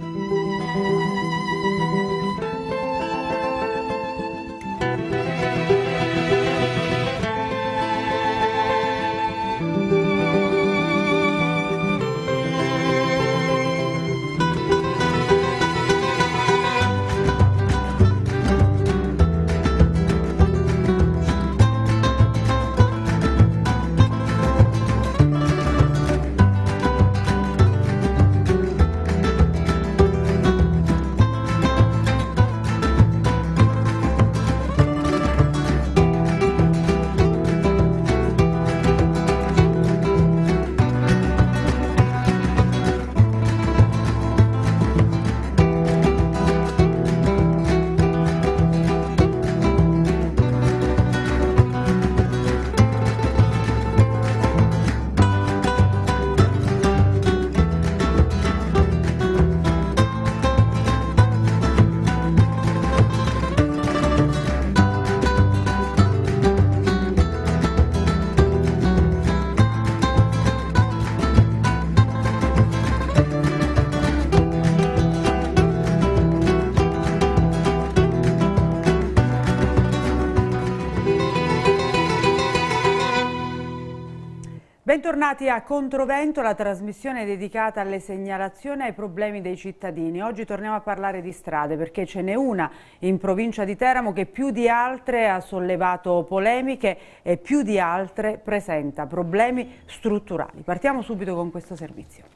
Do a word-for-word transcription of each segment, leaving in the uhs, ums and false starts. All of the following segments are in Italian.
Bentornati a Controvento, la trasmissione dedicata alle segnalazioni e ai problemi dei cittadini. Oggi torniamo a parlare di strade perché ce n'è una in provincia di Teramo che più di altre ha sollevato polemiche e più di altre presenta problemi strutturali. Partiamo subito con questo servizio.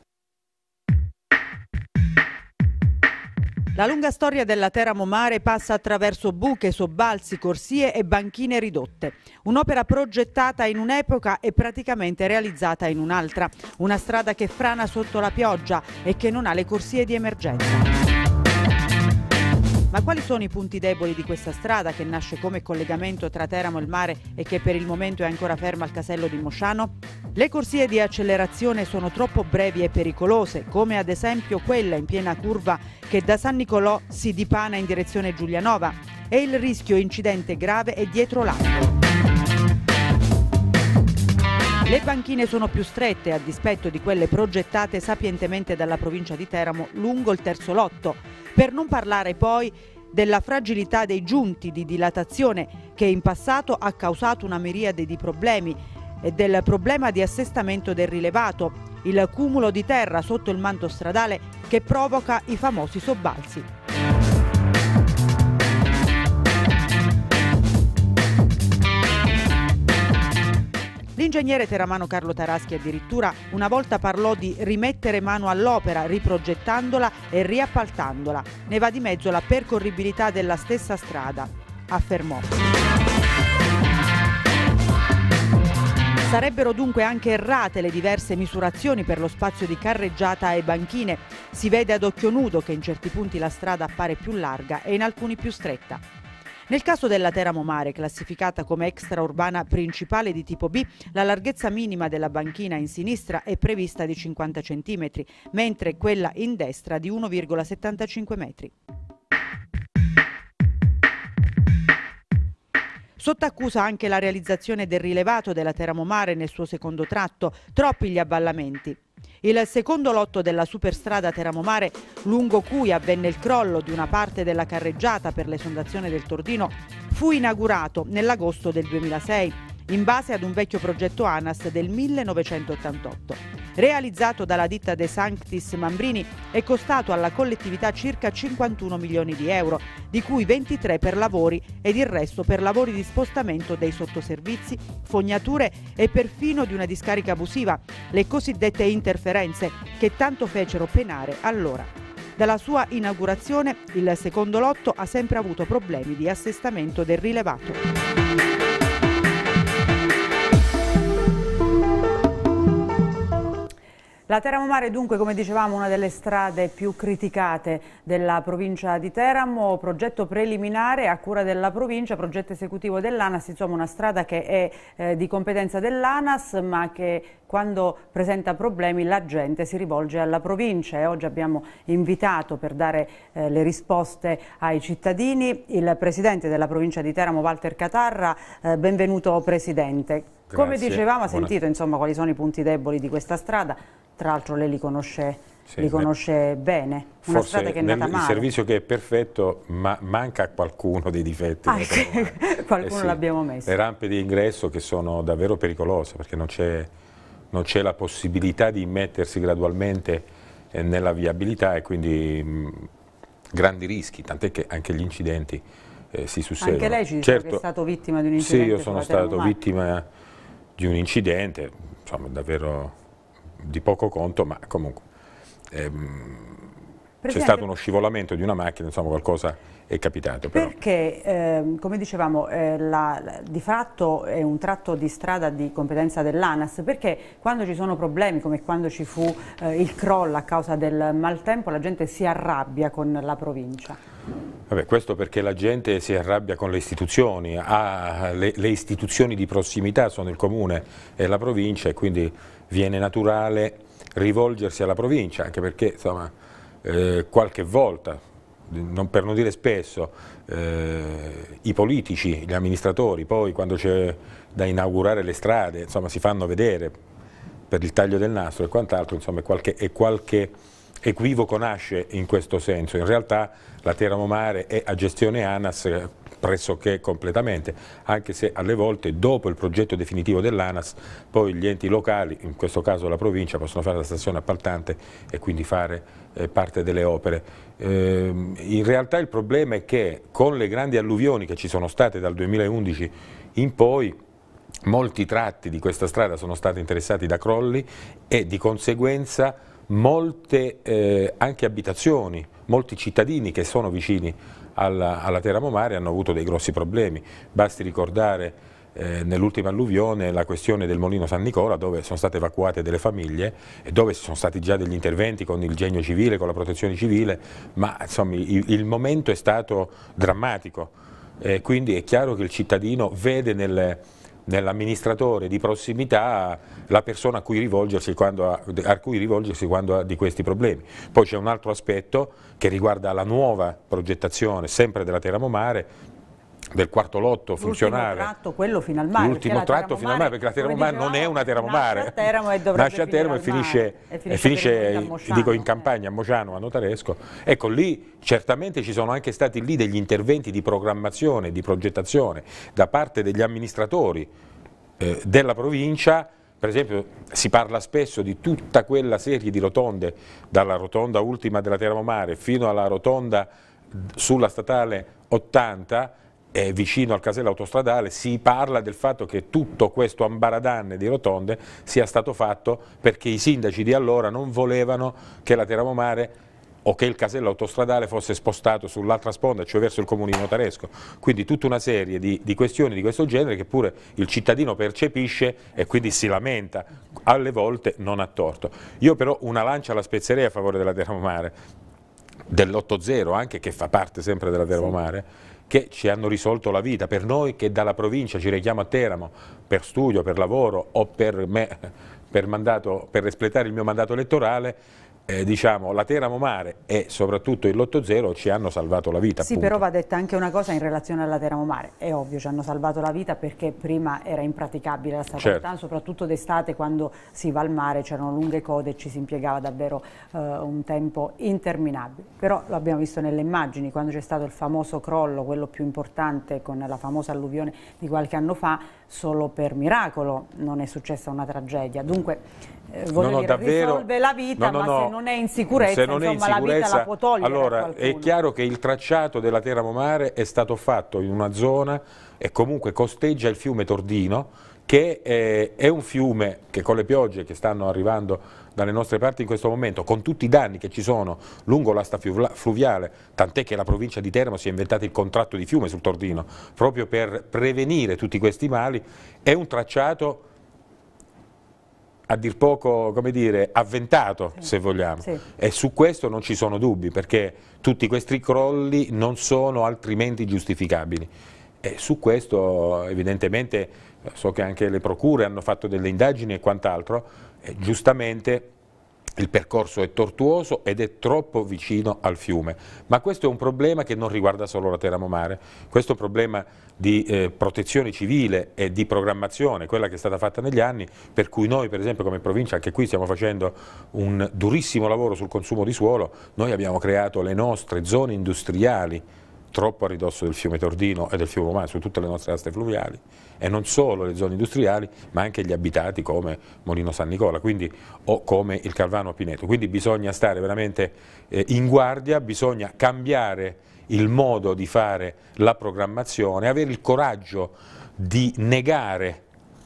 La lunga storia della Teramo Mare passa attraverso buche, sobbalzi, corsie e banchine ridotte. Un'opera progettata in un'epoca e praticamente realizzata in un'altra. Una strada che frana sotto la pioggia e che non ha le corsie di emergenza. Ma quali sono i punti deboli di questa strada che nasce come collegamento tra Teramo e il mare e che per il momento è ancora ferma al casello di Mosciano? Le corsie di accelerazione sono troppo brevi e pericolose, come ad esempio quella in piena curva che da San Nicolò si dipana in direzione Giulianova, e il rischio incidente grave è dietro l'angolo. Le banchine sono più strette a dispetto di quelle progettate sapientemente dalla provincia di Teramo lungo il terzo lotto, per non parlare poi della fragilità dei giunti di dilatazione che in passato ha causato una miriade di problemi e del problema di assestamento del rilevato, il cumulo di terra sotto il manto stradale che provoca i famosi sobbalzi. L'ingegnere teramano Carlo Taraschi addirittura una volta parlò di rimettere mano all'opera riprogettandola e riappaltandola. Ne va di mezzo la percorribilità della stessa strada, affermò. Sarebbero dunque anche errate le diverse misurazioni per lo spazio di carreggiata e banchine. Si vede ad occhio nudo che in certi punti la strada appare più larga e in alcuni più stretta. Nel caso della Teramo Mare, classificata come extraurbana principale di tipo B, la larghezza minima della banchina in sinistra è prevista di cinquanta centimetri, mentre quella in destra di uno virgola settantacinque metri. Sotto accusa anche la realizzazione del rilevato della Teramo Mare nel suo secondo tratto, troppi gli avvallamenti. Il secondo lotto della superstrada Teramo Mare, lungo cui avvenne il crollo di una parte della carreggiata per l'esondazione del Tordino, fu inaugurato nell'agosto del duemilasei, in base ad un vecchio progetto ANAS del millenovecentottantotto. Realizzato dalla ditta De Sanctis Mambrini, è costato alla collettività circa cinquantuno milioni di euro, di cui ventitré per lavori ed il resto per lavori di spostamento dei sottoservizi, fognature e perfino di una discarica abusiva, le cosiddette interferenze, che tanto fecero penare allora. Dalla sua inaugurazione, il secondo lotto ha sempre avuto problemi di assestamento del rilevato. La Teramo Mare dunque, come dicevamo, una delle strade più criticate della provincia di Teramo, progetto preliminare a cura della provincia, progetto esecutivo dell'ANAS, insomma una strada che è eh, di competenza dell'ANAS ma che quando presenta problemi la gente si rivolge alla provincia, e oggi abbiamo invitato per dare eh, le risposte ai cittadini il presidente della provincia di Teramo, Walter Catarra. Eh, benvenuto Presidente. Come Grazie. dicevamo, ha Buona... sentito insomma quali sono i punti deboli di questa strada. Tra l'altro lei li conosce sì, li conosce beh, bene, una forse strada che è nel, nata male. Il servizio che è perfetto, ma manca a qualcuno dei difetti. Ah, sì. Qualcuno eh sì, l'abbiamo messo. Le rampe di ingresso che sono davvero pericolose, perché non c'è non c'è la possibilità di immettersi gradualmente eh, nella viabilità e quindi mh, grandi rischi, tant'è che anche gli incidenti eh, si susseguono. Anche lei ci dice certo, che è stato vittima di un incidente. Sì, io sono sulla stato Termomare. vittima di un incidente, insomma davvero di poco conto, ma comunque ehm, c'è stato uno scivolamento di una macchina, insomma qualcosa è capitato. Però. Perché, eh, come dicevamo, eh, la, la, di fatto è un tratto di strada di competenza dell'ANAS, perché quando ci sono problemi, come quando ci fu eh, il crollo a causa del maltempo, la gente si arrabbia con la provincia? Vabbè, questo perché la gente si arrabbia con le istituzioni, ha, le, le istituzioni di prossimità sono il comune e la provincia e quindi viene naturale rivolgersi alla provincia, anche perché insomma, eh, qualche volta, non, per non dire spesso, eh, i politici, gli amministratori, poi quando c'è da inaugurare le strade, insomma, si fanno vedere per il taglio del nastro e quant'altro, insomma, qualche, e qualche equivoco nasce in questo senso. In realtà la Teramo Mare è a gestione ANAS pressoché completamente, anche se alle volte dopo il progetto definitivo dell'ANAS poi gli enti locali, in questo caso la provincia, possono fare la stazione appaltante e quindi fare eh, parte delle opere. Eh, in realtà il problema è che con le grandi alluvioni che ci sono state dal duemilaundici in poi molti tratti di questa strada sono stati interessati da crolli e di conseguenza molte eh, anche abitazioni, molti cittadini che sono vicini alla, alla Teramo Mare hanno avuto dei grossi problemi. Basti ricordare eh, nell'ultima alluvione la questione del Molino San Nicola, dove sono state evacuate delle famiglie e dove ci sono stati già degli interventi con il genio civile, con la protezione civile, ma insomma il, il momento è stato drammatico, eh, quindi è chiaro che il cittadino vede nel nell'amministratore di prossimità la persona a cui rivolgersi quando ha, a cui rivolgersi quando ha di questi problemi. Poi c'è un altro aspetto che riguarda la nuova progettazione, sempre della Teramo Mare, del quarto lotto funzionale. L'ultimo tratto, quello fino al mare. L'ultimo tratto fino al mare, perché la Teramo Mare non è una Teramo Mare. Nasce a Teramo e, nasce a Teramo e finisce, e finisce, finisce Mociano, dico in campagna, a Mociano, a Notaresco. Ecco, lì certamente ci sono anche stati lì degli interventi di programmazione, di progettazione da parte degli amministratori eh, della provincia. Per esempio si parla spesso di tutta quella serie di rotonde, dalla rotonda ultima della Teramo Mare fino alla rotonda sulla statale ottanta, eh, vicino al casello autostradale, si parla del fatto che tutto questo ambaradan di rotonde sia stato fatto perché i sindaci di allora non volevano che la Teramo Mare o che il casello autostradale fosse spostato sull'altra sponda, cioè verso il comune di Notaresco. Quindi tutta una serie di, di questioni di questo genere che pure il cittadino percepisce e quindi si lamenta, alle volte non a torto. Io però una lancia la spezzerei a favore della Teramo Mare, dell'otto zero anche, che fa parte sempre della Teramo Mare, che ci hanno risolto la vita. Per noi che dalla provincia ci rechiamo a Teramo per studio, per lavoro o per, me, per, mandato, per espletare il mio mandato elettorale, Eh, diciamo, la Teramo Mare e soprattutto il l'otto zero ci hanno salvato la vita. Sì, appunto. però va detta anche una cosa in relazione alla Teramo Mare. È ovvio, ci hanno salvato la vita perché prima era impraticabile la strada, certo. soprattutto d'estate quando si va al mare, c'erano lunghe code e ci si impiegava davvero eh, un tempo interminabile. Però lo abbiamo visto nelle immagini, quando c'è stato il famoso crollo, quello più importante con la famosa alluvione di qualche anno fa, solo per miracolo non è successa una tragedia. Dunque, eh, voglio no, no, dire, davvero, risolve la vita, no, no, ma no, se non è in sicurezza, se non insomma, è in sicurezza, la vita la può togliere allora, a qualcuno. è chiaro che il tracciato della Teramo Mare è stato fatto in una zona e comunque costeggia il fiume Tordino, che eh, è un fiume che con le piogge che stanno arrivando dalle nostre parti in questo momento, con tutti i danni che ci sono lungo l'asta fluviale, tant'è che la provincia di Teramo si è inventata il contratto di fiume sul Tordino, proprio per prevenire tutti questi mali, è un tracciato a dir poco, come dire, avventato, sì, se vogliamo, sì. E su questo non ci sono dubbi, perché tutti questi crolli non sono altrimenti giustificabili. E su questo evidentemente so che anche le procure hanno fatto delle indagini e quant'altro, e giustamente il percorso è tortuoso ed è troppo vicino al fiume, ma questo è un problema che non riguarda solo la Teramo Mare, questo è un problema di eh, protezione civile e di programmazione, quella che è stata fatta negli anni, per cui noi per esempio come provincia anche qui stiamo facendo un durissimo lavoro sul consumo di suolo. Noi abbiamo creato le nostre zone industriali troppo a ridosso del fiume Tordino e del fiume Romano su tutte le nostre aste fluviali, e non solo le zone industriali ma anche gli abitati come Molino San Nicola, quindi, o come il Calvano a Pineto, quindi bisogna stare veramente eh, in guardia, bisogna cambiare il modo di fare la programmazione, avere il coraggio di negare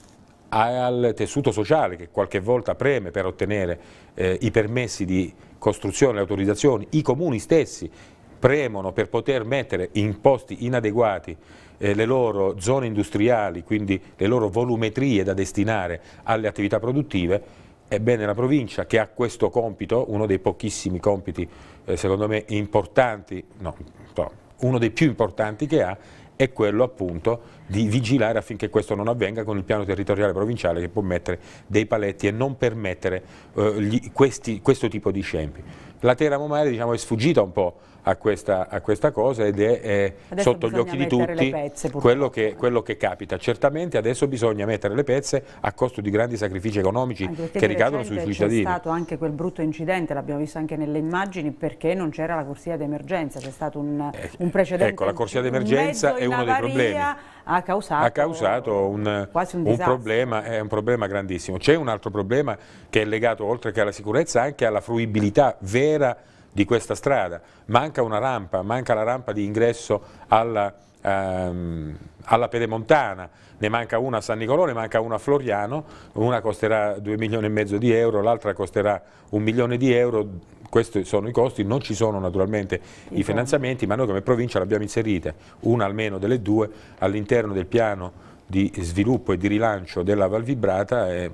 al tessuto sociale che qualche volta preme per ottenere eh, i permessi di costruzione, le autorizzazioni, i comuni stessi premono per poter mettere in posti inadeguati eh, le loro zone industriali, quindi le loro volumetrie da destinare alle attività produttive. Ebbene la provincia, che ha questo compito, uno dei pochissimi compiti eh, secondo me importanti, no, uno dei più importanti che ha, è quello appunto di vigilare affinché questo non avvenga con il piano territoriale provinciale, che può mettere dei paletti e non permettere eh, gli, questi, questo tipo di scempi. La Teramo Mare, diciamo, è sfuggita un po' a questa, a questa cosa ed è, è sotto gli occhi di tutti pezze, quello, che, quello che capita. Certamente adesso bisogna mettere le pezze a costo di grandi sacrifici economici che ricadono sui cittadini. C'è stato anche quel brutto incidente, l'abbiamo visto anche nelle immagini, perché non c'era la corsia d'emergenza, c'è stato un, eh, un precedente. Ecco, la corsia d'emergenza è uno dei problemi. Ha causato, ha causato un, quasi un, un, problema, è un problema grandissimo. C'è un altro problema che è legato, oltre che alla sicurezza, anche alla fruibilità vera di questa strada. Manca una rampa, manca la rampa di ingresso alla, ehm, alla Pedemontana, ne manca una a San Nicolò, ne manca una a Floriano, una costerà due milioni e mezzo di euro, l'altra costerà un milione di euro. Questi sono i costi, non ci sono naturalmente i, i finanziamenti, ma noi come provincia l'abbiamo inserite, una almeno delle due, all'interno del piano di sviluppo e di rilancio della Val Vibrata, e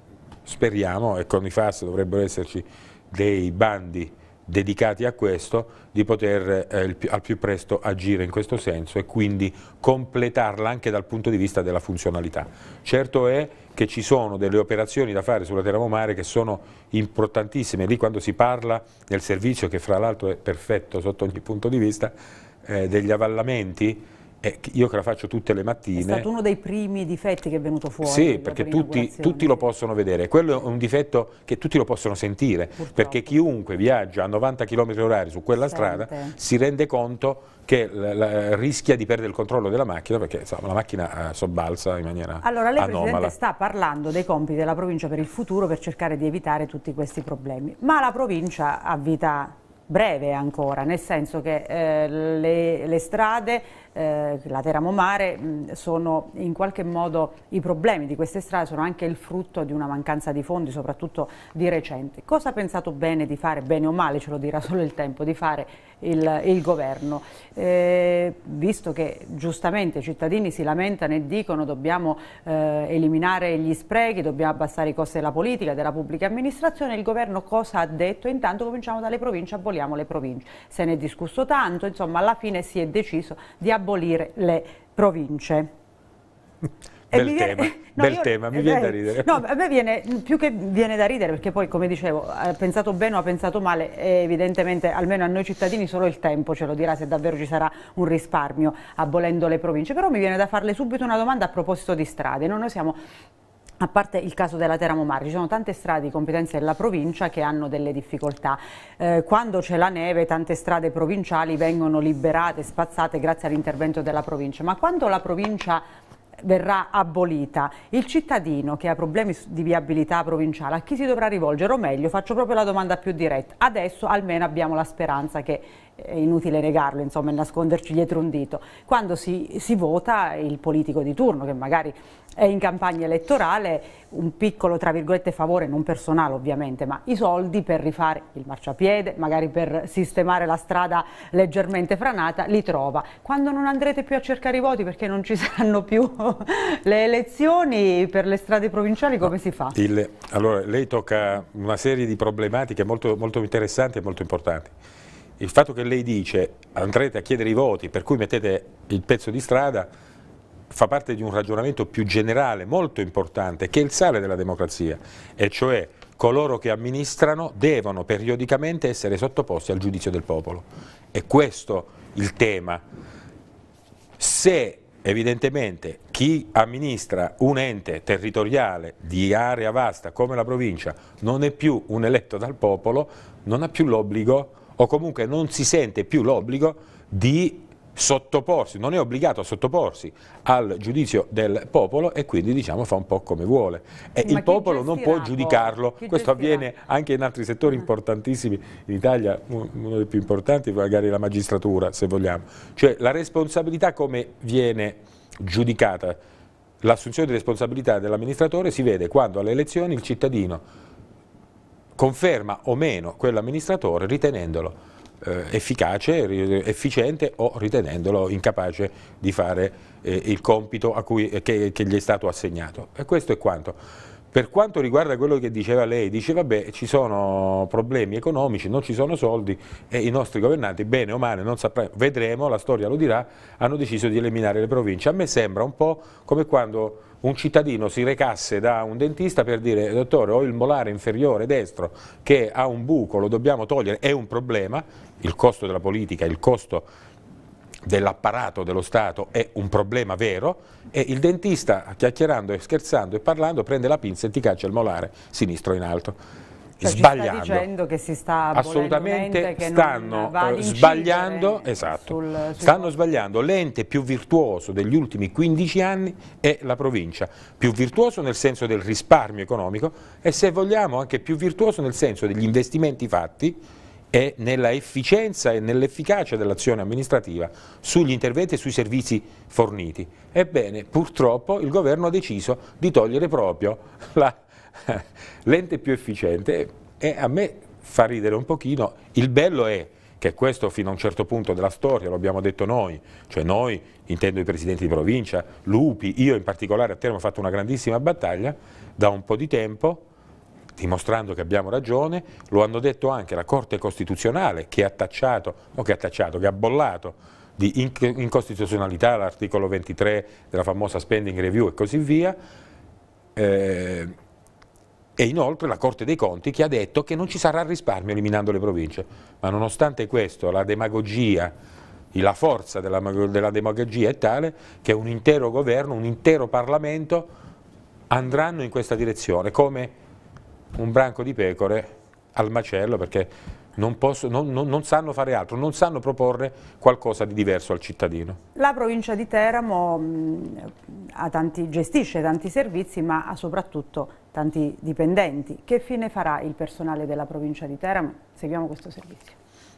speriamo, e con i F A S dovrebbero esserci dei bandi dedicati a questo, di poter eh, il più, al più presto agire in questo senso e quindi completarla anche dal punto di vista della funzionalità. Certo è che ci sono delle operazioni da fare sulla Teramo Mare che sono importantissime, lì quando si parla del servizio, che fra l'altro è perfetto sotto ogni punto di vista, eh, degli avvallamenti. Eh, io che la faccio tutte le mattine. È stato uno dei primi difetti che è venuto fuori. Sì, perché tutti, tutti lo possono vedere. Quello è un difetto che tutti lo possono sentire, purtroppo, perché chiunque viaggia a novanta chilometri orari su quella Sente. strada si rende conto che la, la, rischia di perdere il controllo della macchina, perché insomma, la macchina eh, sobbalza in maniera Allora lei anomala. Presidente sta parlando dei compiti della provincia per il futuro, per cercare di evitare tutti questi problemi, ma la provincia ha vita breve ancora, nel senso che eh, le, le strade, eh, la Teramo Mare, mh, sono in qualche modo, i problemi di queste strade sono anche il frutto di una mancanza di fondi, soprattutto di recente. Cosa ha pensato bene di fare, bene o male, ce lo dirà solo il tempo, di fare il, il governo? Eh, visto che giustamente i cittadini si lamentano e dicono dobbiamo eh, eliminare gli sprechi, dobbiamo abbassare i costi della politica, della pubblica amministrazione, il governo cosa ha detto? Intanto cominciamo dalle province, aboliamo le province. Se ne è discusso tanto, insomma alla fine si è deciso di abolire le province. Bel mi tema, viene, no, bel io, tema, mi eh, viene da ridere. No, a me viene, più che viene da ridere, perché poi come dicevo, ha pensato bene o ha pensato male, evidentemente almeno a noi cittadini solo il tempo ce lo dirà se davvero ci sarà un risparmio abolendo le province. Però mi viene da farle subito una domanda a proposito di strade. Noi siamo... A parte il caso della Teramo Mare, ci sono tante strade di competenza della provincia che hanno delle difficoltà. Eh, quando c'è la neve, tante strade provinciali vengono liberate, spazzate grazie all'intervento della provincia. Ma quando la provincia verrà abolita, il cittadino che ha problemi di viabilità provinciale, a chi si dovrà rivolgere? O meglio, faccio proprio la domanda più diretta. Adesso almeno abbiamo la speranza che, è inutile negarlo, insomma, e nasconderci dietro un dito, quando si, si vota il politico di turno, che magari è in campagna elettorale, un piccolo, tra virgolette, favore, non personale ovviamente, ma i soldi per rifare il marciapiede, magari per sistemare la strada leggermente franata, li trova. Quando non andrete più a cercare i voti, perché non ci saranno più le elezioni per le strade provinciali, come no, si fa? Il, allora, lei tocca una serie di problematiche molto, molto interessanti e molto importanti. Il fatto che lei dice andrete a chiedere i voti, per cui mettete il pezzo di strada, fa parte di un ragionamento più generale, molto importante, che è il sale della democrazia, e cioè coloro che amministrano devono periodicamente essere sottoposti al giudizio del popolo. È questo il tema. Se evidentemente chi amministra un ente territoriale di area vasta come la provincia non è più un eletto dal popolo, non ha più l'obbligo, o comunque non si sente più l'obbligo di sottoporsi, non è obbligato a sottoporsi al giudizio del popolo e quindi diciamo fa un po' come vuole. E Ma il popolo non può poi? giudicarlo, Chi questo gestirà? avviene anche in altri settori importantissimi in Italia, uno dei più importanti magari la magistratura se vogliamo, cioè la responsabilità come viene giudicata, l'assunzione di responsabilità dell'amministratore si vede quando alle elezioni il cittadino conferma o meno quell'amministratore ritenendolo eh, efficace, efficiente o ritenendolo incapace di fare eh, il compito a cui, eh, che, che gli è stato assegnato. E questo è quanto. Per quanto riguarda quello che diceva lei, dice vabbè ci sono problemi economici, non ci sono soldi e i nostri governanti, bene o male, non sapremo, vedremo, la storia lo dirà, hanno deciso di eliminare le province. A me sembra un po' come quando un cittadino si recasse da un dentista per dire dottore ho il molare inferiore destro che ha un buco, lo dobbiamo togliere, è un problema, il costo della politica, il costo dell'apparato dello Stato è un problema vero e il dentista chiacchierando e scherzando e parlando prende la pinza e ti caccia il molare sinistro in alto. Cioè, Sbagliando. ci sta dicendo che si sta Assolutamente che stanno non va ad eh, sbagliando, incidere esatto, sul- sui- stanno sbagliando. L'ente più virtuoso degli ultimi quindici anni è la provincia, più virtuoso nel senso del risparmio economico e se vogliamo anche più virtuoso nel senso degli investimenti fatti e nella efficienza e nell'efficacia dell'azione amministrativa sugli interventi e sui servizi forniti. Ebbene, purtroppo il governo ha deciso di togliere proprio l'ente più efficiente e a me fa ridere un pochino. Il bello è che questo fino a un certo punto della storia, lo abbiamo detto noi, cioè noi, intendo i presidenti di provincia, Lupi, io in particolare a Teramo ho fatto una grandissima battaglia da un po' di tempo, dimostrando che abbiamo ragione, lo hanno detto anche la Corte Costituzionale che ha tacciato, o che ha tacciato, che ha bollato di incostituzionalità l'articolo ventitré della famosa spending review e così via, eh, e inoltre la Corte dei Conti che ha detto che non ci sarà risparmio eliminando le province, ma nonostante questo la demagogia, la forza della, della demagogia è tale che un intero governo, un intero Parlamento andranno in questa direzione, come un branco di pecore al macello perché non, posso, non, non, non sanno fare altro, non sanno proporre qualcosa di diverso al cittadino. La provincia di Teramo mh, ha tanti, gestisce tanti servizi ma ha soprattutto tanti dipendenti. Che fine farà il personale della provincia di Teramo? Seguiamo questo servizio.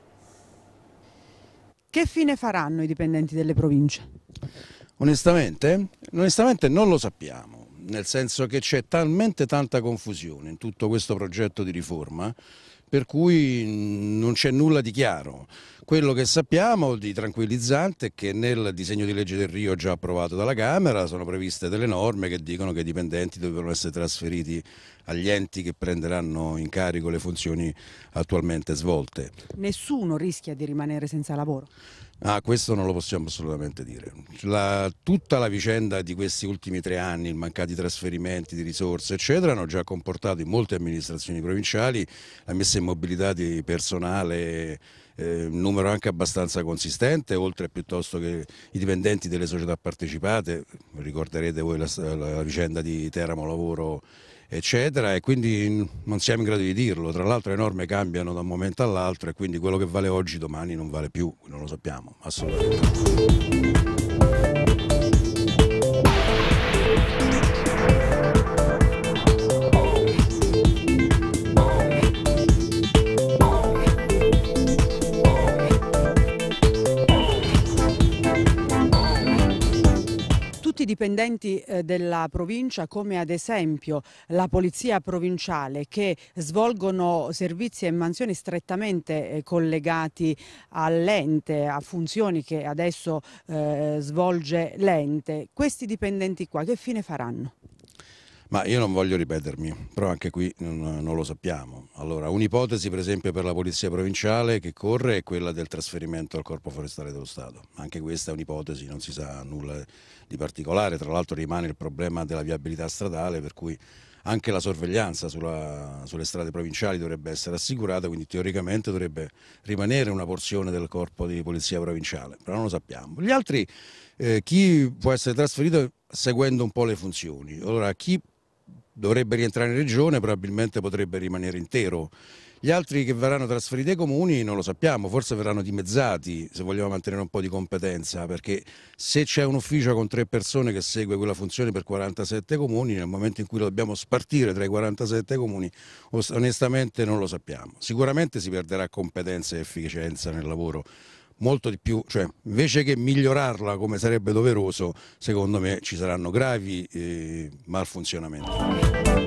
Che fine faranno i dipendenti delle province? Onestamente, onestamente non lo sappiamo. Nel senso che c'è talmente tanta confusione in tutto questo progetto di riforma per cui non c'è nulla di chiaro. Quello che sappiamo di tranquillizzante è che nel disegno di legge del Rio già approvato dalla Camera sono previste delle norme che dicono che i dipendenti dovranno essere trasferiti agli enti che prenderanno in carico le funzioni attualmente svolte. Nessuno rischia di rimanere senza lavoro? Ah, questo non lo possiamo assolutamente dire. La, tutta la vicenda di questi ultimi tre anni, i mancati trasferimenti di risorse, eccetera, hanno già comportato in molte amministrazioni provinciali la messa in mobilità di personale, eh, un numero anche abbastanza consistente, oltre piuttosto che i dipendenti delle società partecipate, ricorderete voi la, la vicenda di Teramo Lavoro, eccetera, e quindi non siamo in grado di dirlo. Tra l'altro le norme cambiano da un momento all'altro e quindi quello che vale oggi domani non vale più, non lo sappiamo assolutamente. Tutti i dipendenti eh, della provincia, come ad esempio la polizia provinciale, che svolgono servizi e mansioni strettamente eh, collegati all'ente, a funzioni che adesso eh, svolge l'ente, questi dipendenti qua che fine faranno? Ma io non voglio ripetermi, però anche qui non, non lo sappiamo. Allora, un'ipotesi per esempio per la Polizia Provinciale che corre è quella del trasferimento al Corpo Forestale dello Stato. Anche questa è un'ipotesi, non si sa nulla di particolare, tra l'altro rimane il problema della viabilità stradale, per cui anche la sorveglianza sulla, sulle strade provinciali dovrebbe essere assicurata, quindi teoricamente dovrebbe rimanere una porzione del corpo di polizia provinciale, però non lo sappiamo. Gli altri, eh, chi può essere trasferito seguendo un po' le funzioni. Allora, chi dovrebbe rientrare in regione probabilmente potrebbe rimanere intero. Gli altri che verranno trasferiti ai comuni non lo sappiamo, forse verranno dimezzati se vogliamo mantenere un po' di competenza, perché se c'è un ufficio con tre persone che segue quella funzione per quarantasette comuni, nel momento in cui lo dobbiamo spartire tra i quarantasette comuni, onestamente non lo sappiamo. Sicuramente si perderà competenza e efficienza nel lavoro, molto di più, cioè invece che migliorarla come sarebbe doveroso, secondo me ci saranno gravi eh, malfunzionamenti.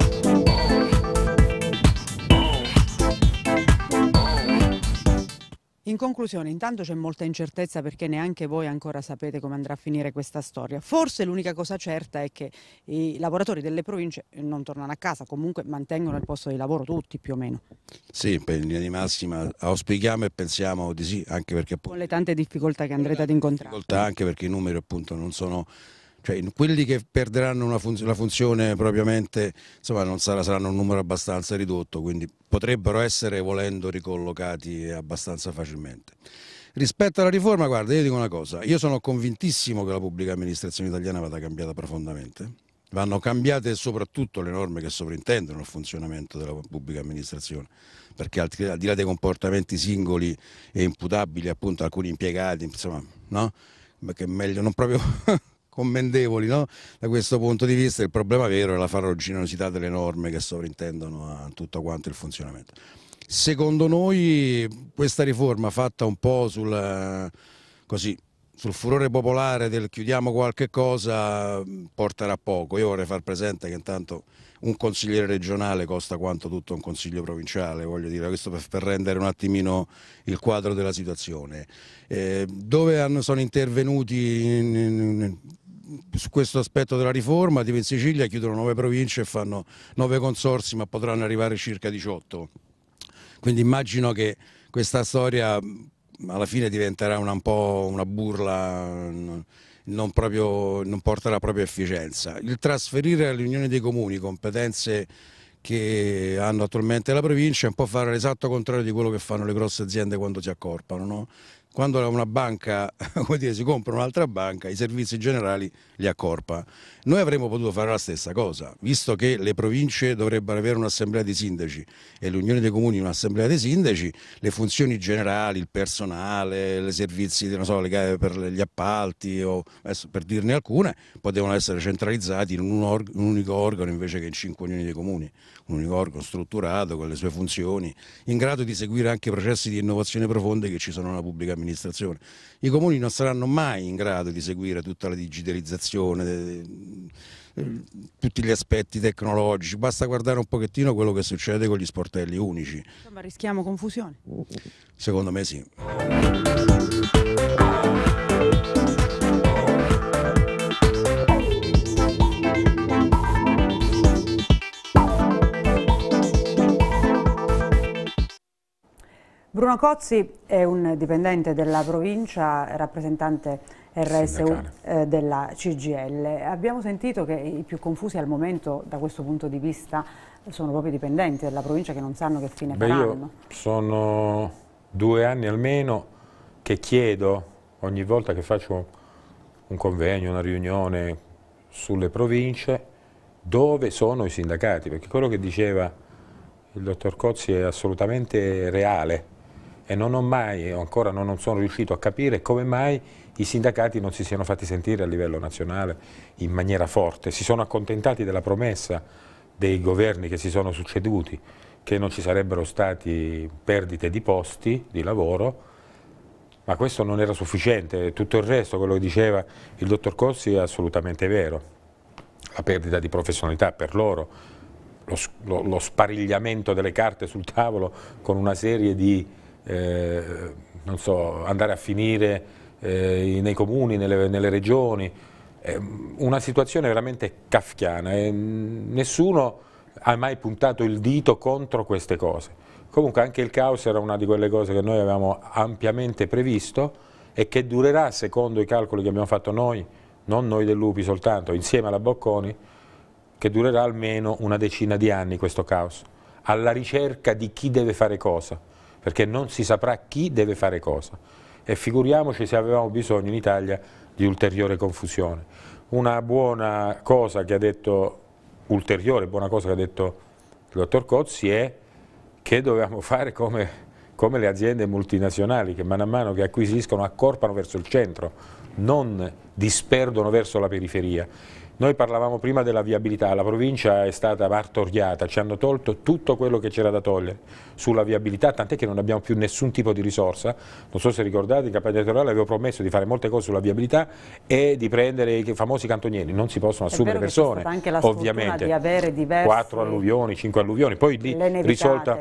In conclusione, intanto c'è molta incertezza perché neanche voi ancora sapete come andrà a finire questa storia. Forse l'unica cosa certa è che i lavoratori delle province non tornano a casa, comunque mantengono il posto di lavoro tutti più o meno. Sì, in linea di massima auspichiamo e pensiamo di sì, anche perché appunto, con le tante difficoltà che andrete ad incontrare. Difficoltà anche perché i numeri appunto non sono... Cioè, quelli che perderanno una funz la funzione propriamente, insomma, non sarà, saranno un numero abbastanza ridotto, quindi potrebbero essere, volendo, ricollocati abbastanza facilmente. Rispetto alla riforma, guarda, io dico una cosa, io sono convintissimo che la pubblica amministrazione italiana vada cambiata profondamente. Vanno cambiate soprattutto le norme che sovrintendono il funzionamento della pubblica amministrazione, perché al di là dei comportamenti singoli e imputabili appunto alcuni impiegati, insomma, no? Ma che è meglio non proprio... commendevoli, no? Da questo punto di vista il problema vero è la farraginosità delle norme che sovrintendono a tutto quanto il funzionamento. Secondo noi questa riforma fatta un po' sul, così, sul furore popolare del chiudiamo qualche cosa porterà poco. Io vorrei far presente che intanto un consigliere regionale costa quanto tutto un consiglio provinciale, voglio dire, questo per, per rendere un attimino il quadro della situazione. Eh, dove hanno, sono intervenuti in, in, su questo aspetto della riforma, tipo in Sicilia chiudono nove province e fanno nove consorzi, ma potranno arrivare circa diciotto. Quindi immagino che questa storia alla fine diventerà una, un po' una burla, non, proprio, non porterà proprio efficienza. Il trasferire alle unioni dei comuni competenze che hanno attualmente la provincia è un po' fare l'esatto contrario di quello che fanno le grosse aziende quando si accorpano, no? Quando una banca, come dire, si compra un'altra banca, i servizi generali li accorpa. Noi avremmo potuto fare la stessa cosa, visto che le province dovrebbero avere un'assemblea di sindaci e l'Unione dei Comuni un'assemblea dei sindaci, le funzioni generali, il personale, i servizi non so, per gli appalti, o, per dirne alcune, potevano essere centralizzati in un, un unico organo invece che in cinque Unioni dei Comuni, un unico organo strutturato con le sue funzioni, in grado di seguire anche i processi di innovazione profonde che ci sono nella pubblica amministrazione. I comuni non saranno mai in grado di seguire tutta la digitalizzazione, tutti gli aspetti tecnologici, basta guardare un pochettino quello che succede con gli sportelli unici. Insomma, rischiamo confusione? Secondo me sì. Bruno Cozzi è un dipendente della provincia, rappresentante R S U eh, della C G I L. Abbiamo sentito che i più confusi al momento da questo punto di vista sono proprio i dipendenti della provincia che non sanno che fine Beh, faranno. Io sono due anni almeno che chiedo, ogni volta che faccio un convegno, una riunione sulle province, dove sono i sindacati, perché quello che diceva il dottor Cozzi è assolutamente reale. E non ho mai, ancora non sono riuscito a capire come mai i sindacati non si siano fatti sentire a livello nazionale in maniera forte. Si sono accontentati della promessa dei governi che si sono succeduti, che non ci sarebbero stati perdite di posti di lavoro, ma questo non era sufficiente. Tutto il resto, quello che diceva il dottor Cozzi, è assolutamente vero. La perdita di professionalità per loro, lo, lo, lo sparigliamento delle carte sul tavolo con una serie di Eh, non so, andare a finire eh, nei comuni, nelle, nelle regioni, eh, una situazione veramente kafkiana e nessuno ha mai puntato il dito contro queste cose. Comunque anche il caos era una di quelle cose che noi avevamo ampiamente previsto e che durerà, secondo i calcoli che abbiamo fatto noi, non noi dell'U P I soltanto, insieme alla Bocconi, che durerà almeno una decina di anni questo caos, alla ricerca di chi deve fare cosa, perché non si saprà chi deve fare cosa. E figuriamoci se avevamo bisogno in Italia di ulteriore confusione. Una buona cosa che ha detto, ulteriore buona cosa che ha detto il dottor Cozzi è che dovevamo fare come, come le aziende multinazionali che man mano che acquisiscono accorpano verso il centro, non disperdono verso la periferia. Noi parlavamo prima della viabilità, la provincia è stata martoriata, ci hanno tolto tutto quello che c'era da togliere sulla viabilità, tant'è che non abbiamo più nessun tipo di risorsa. Non so se ricordate, in campagna elettorale avevo promesso di fare molte cose sulla viabilità e di prendere i famosi cantonieri, non si possono assumere persone, anche la ovviamente, di avere diversi... quattro alluvioni, cinque alluvioni, poi lì le risolta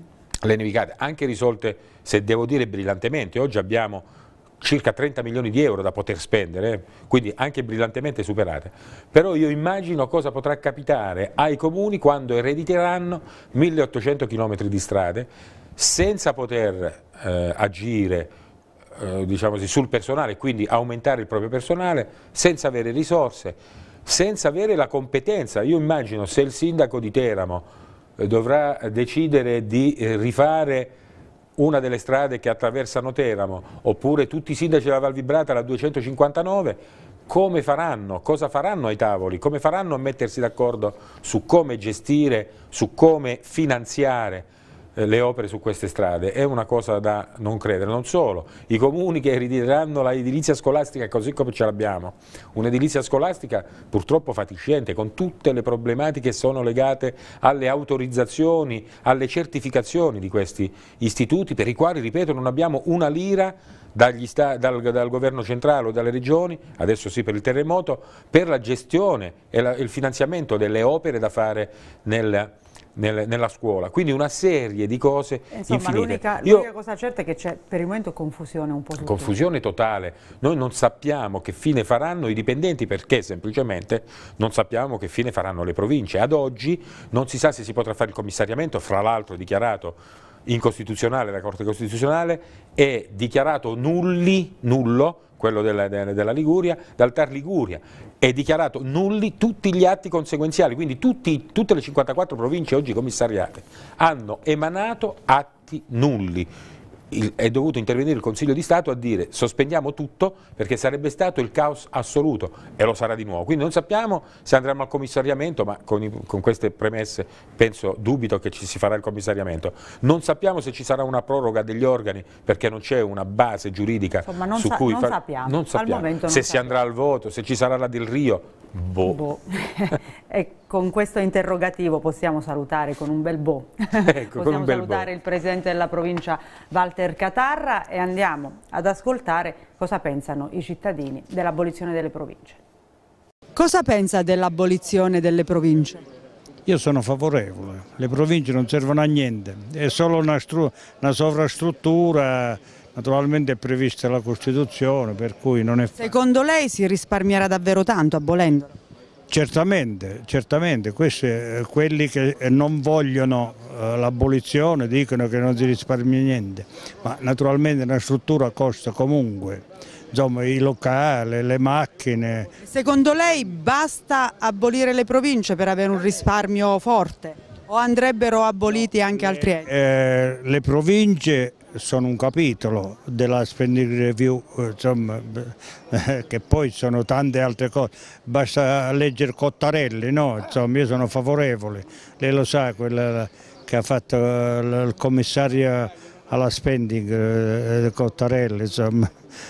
le nevicate, anche risolte, se devo dire, brillantemente. Oggi abbiamo circa trenta milioni di euro da poter spendere, eh? Quindi anche brillantemente superate. Però io immagino cosa potrà capitare ai comuni quando erediteranno milleottocento chilometri di strade senza poter eh, agire eh, diciamo così, sul personale, quindi aumentare il proprio personale, senza avere risorse, senza avere la competenza. Io immagino se il sindaco di Teramo eh, dovrà decidere di eh, rifare una delle strade che attraversano Teramo, oppure tutti i sindaci della Val Vibrata, la duecentocinquantanove, come faranno? Cosa faranno ai tavoli? Come faranno a mettersi d'accordo su come gestire, su come finanziare eh, le opere su queste strade? È una cosa da non credere. Non solo, i comuni che erediteranno la edilizia scolastica così come ce l'abbiamo, un'edilizia scolastica purtroppo fatiscente, con tutte le problematiche che sono legate alle autorizzazioni, alle certificazioni di questi istituti, per i quali, ripeto, non abbiamo una lira dagli sta, dal, dal governo centrale o dalle regioni, adesso sì per il terremoto, per la gestione e la, il finanziamento delle opere da fare nel, nel, nella scuola. Quindi una serie di cose Insomma, infinite. L'unica cosa certa è che c'è per il momento confusione un po' su Confusione tutto. totale. Noi non sappiamo che fine faranno i dipendenti, perché semplicemente non sappiamo che fine faranno le province. Ad oggi non si sa se si potrà fare il commissariamento, fra l'altro dichiarato incostituzionale la Corte Costituzionale, è dichiarato nulli, nullo, quello della, della Liguria, dal Tar Liguria, è dichiarato nulli tutti gli atti conseguenziali, quindi tutti, tutte le cinquantaquattro province oggi commissariate hanno emanato atti nulli. Il, è dovuto intervenire il Consiglio di Stato a dire sospendiamo tutto perché sarebbe stato il caos assoluto, e lo sarà di nuovo. Quindi non sappiamo se andremo al commissariamento, ma con, i, con queste premesse penso, dubito che ci si farà il commissariamento. Non sappiamo se ci sarà una proroga degli organi perché non c'è una base giuridica. Insomma, non su sa, cui non far... sappiamo, non sappiamo. Al momento se non si sappiamo. andrà al voto, se ci sarà la Del Rio. Boh. Boh. E con questo interrogativo possiamo salutare con un bel boh. Ecco, possiamo con un bel salutare boh. il presidente della provincia Walter Catarra e andiamo ad ascoltare cosa pensano i cittadini dell'abolizione delle province. Cosa pensa dell'abolizione delle province? Io sono favorevole, le province non servono a niente, è solo una, una sovrastruttura, naturalmente è prevista la Costituzione, per cui non è facile. Secondo lei si risparmierà davvero tanto abolendolo? Certamente, certamente, questi, quelli che non vogliono eh, l'abolizione dicono che non si risparmia niente, ma naturalmente una struttura costa comunque, insomma i locali, le macchine. Secondo lei basta abolire le province per avere un risparmio forte o andrebbero aboliti anche altri enti? Eh, le province sono un capitolo della spending review, insomma, che poi sono tante altre cose, basta leggere Cottarelli, no? Insomma, io sono favorevole, lei lo sa, quella che ha fatto il commissario alla spending, Cottarelli, insomma,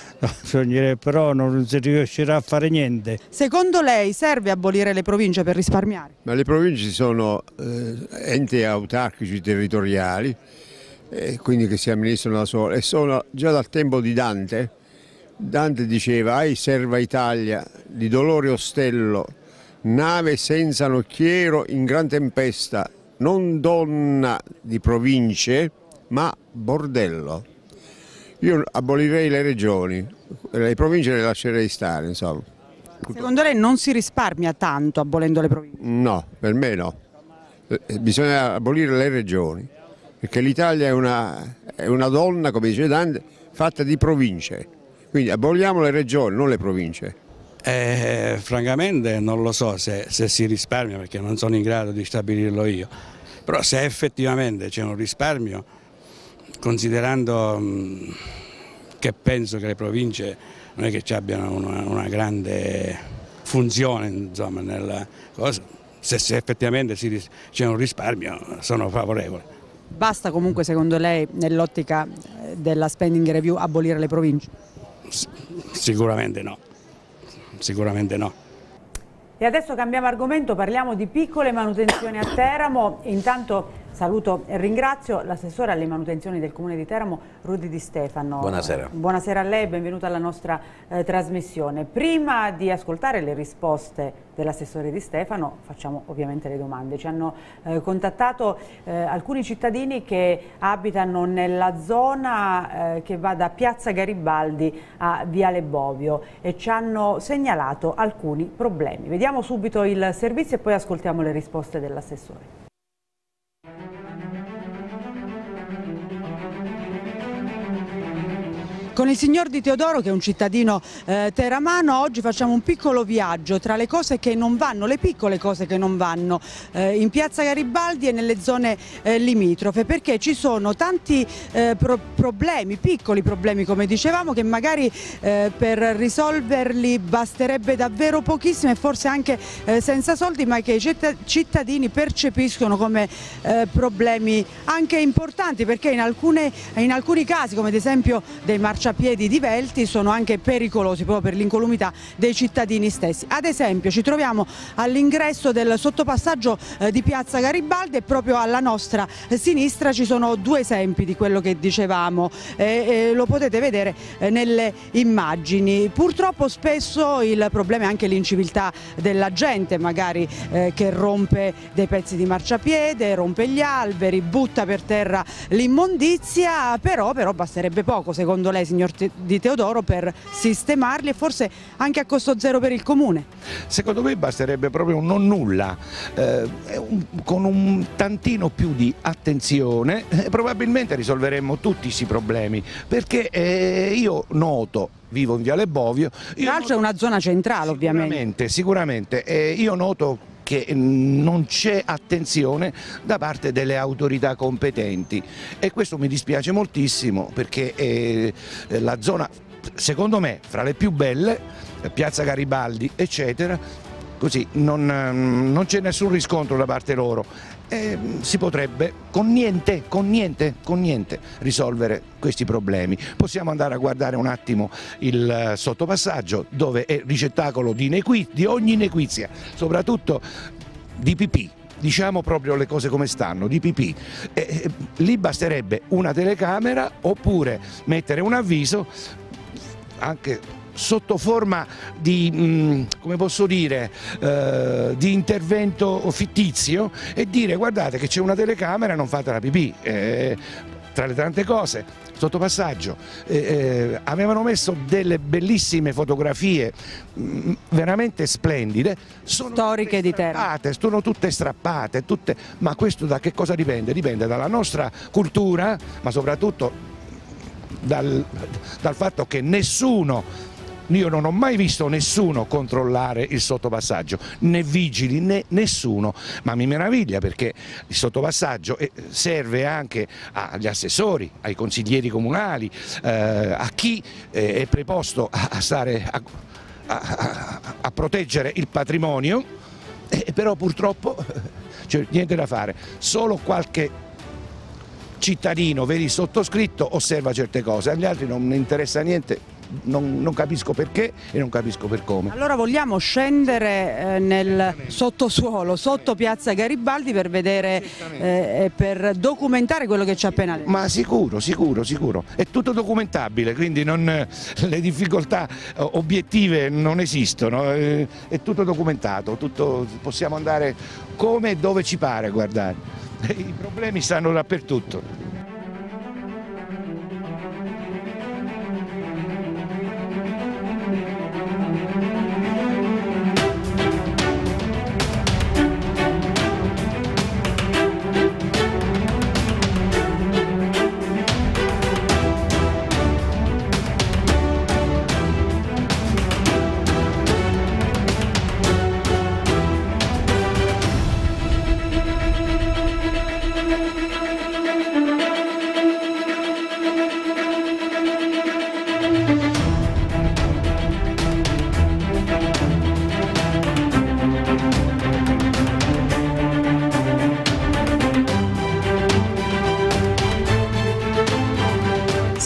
però non si riuscirà a fare niente. Secondo lei serve abolire le province per risparmiare? Ma le province sono eh, enti autarchici territoriali, eh, quindi che si amministrano da sole, e sono già dal tempo di Dante. Dante diceva: ai serva Italia di dolore ostello, nave senza nocchiero in gran tempesta, non donna di province ma bordello. Io abolirei le regioni, le province le lascerei stare, insomma. Secondo lei non si risparmia tanto abolendo le province? No, per me no. Bisogna abolire le regioni, perché l'Italia è una, è una donna, come dice Dante, fatta di province. Quindi aboliamo le regioni, non le province. Eh, francamente non lo so se, se si risparmia, perché non sono in grado di stabilirlo io, però se effettivamente c'è un risparmio, considerando mh, che penso che le province non è che ci abbiano una, una grande funzione, insomma, nella cosa, se, se effettivamente c'è un risparmio sono favorevole. Basta comunque secondo lei, nell'ottica della spending review, abolire le province? S- sicuramente no. Sicuramente no. E adesso cambiamo argomento, parliamo di piccole manutenzioni a Teramo. Intanto saluto e ringrazio l'assessore alle manutenzioni del Comune di Teramo, Rudy Di Stefano. Buonasera. Buonasera a lei, benvenuto alla nostra eh, trasmissione. Prima di ascoltare le risposte dell'assessore Di Stefano, facciamo ovviamente le domande. Ci hanno eh, contattato eh, alcuni cittadini che abitano nella zona eh, che va da Piazza Garibaldi a Viale Bovio e ci hanno segnalato alcuni problemi. Vediamo subito il servizio e poi ascoltiamo le risposte dell'assessore. Con il signor Di Teodoro, che è un cittadino eh, teramano, oggi facciamo un piccolo viaggio tra le cose che non vanno, le piccole cose che non vanno eh, in Piazza Garibaldi e nelle zone eh, limitrofe, perché ci sono tanti eh, pro problemi, piccoli problemi come dicevamo, che magari eh, per risolverli basterebbe davvero pochissimo e forse anche eh, senza soldi, ma che i cittadini percepiscono come eh, problemi anche importanti, perché in, alcune, in alcuni casi, come ad esempio dei marciapiedi divelti, sono anche pericolosi proprio per l'incolumità dei cittadini stessi. Ad esempio ci troviamo all'ingresso del sottopassaggio eh, di Piazza Garibaldi e proprio alla nostra eh, sinistra ci sono due esempi di quello che dicevamo, eh, eh, lo potete vedere eh, nelle immagini. Purtroppo spesso il problema è anche l'inciviltà della gente, magari eh, che rompe dei pezzi di marciapiede, rompe gli alberi, butta per terra l'immondizia, però, però basterebbe poco secondo lei, signor Di Teodoro, per sistemarli e forse anche a costo zero per il Comune? Secondo me basterebbe proprio un non nulla, eh, un, con un tantino più di attenzione eh, probabilmente risolveremmo tutti questi problemi, perché eh, io noto, vivo in Viale Bovio. Tra l'altro è una zona centrale, ovviamente. Sicuramente, sicuramente eh, io noto che non c'è attenzione da parte delle autorità competenti e questo mi dispiace moltissimo, perché eh, la zona, secondo me, fra le più belle, Piazza Garibaldi eccetera, così non, non c'è nessun riscontro da parte loro. Eh, si potrebbe con niente, con niente, con niente risolvere questi problemi. Possiamo andare a guardare un attimo il sottopassaggio, dove è ricettacolo di, di ogni nequizia, soprattutto di pipì. Diciamo proprio le cose come stanno, di pipì. Eh, lì basterebbe una telecamera oppure mettere un avviso anche sotto forma di, mh, come posso dire, eh, di intervento fittizio e dire: guardate che c'è una telecamera, non fate la pipì. Eh, tra le tante cose, sottopassaggio, eh, eh, avevano messo delle bellissime fotografie mh, veramente splendide, sono storiche di Teramo, sono tutte strappate, tutte, ma questo da che cosa dipende? Dipende dalla nostra cultura, ma soprattutto dal, dal fatto che nessuno, io non ho mai visto nessuno controllare il sottopassaggio, né vigili né nessuno, ma mi meraviglia perché il sottopassaggio serve anche agli assessori, ai consiglieri comunali, eh, a chi è preposto a, stare, a, a, a proteggere il patrimonio, eh, però purtroppo c'è niente da fare, solo qualche cittadino, vedi sottoscritto, osserva certe cose, agli altri non ne interessa niente. Non, non capisco perché e non capisco per come. Allora vogliamo scendere eh, nel sottosuolo, sotto Piazza Garibaldi, per vedere e eh, per documentare quello che ci ha appena detto. Ma sicuro, sicuro, sicuro. È tutto documentabile, quindi non, le difficoltà obiettive non esistono, è, è tutto documentato, tutto, possiamo andare come e dove ci pare, guardare. I problemi stanno dappertutto.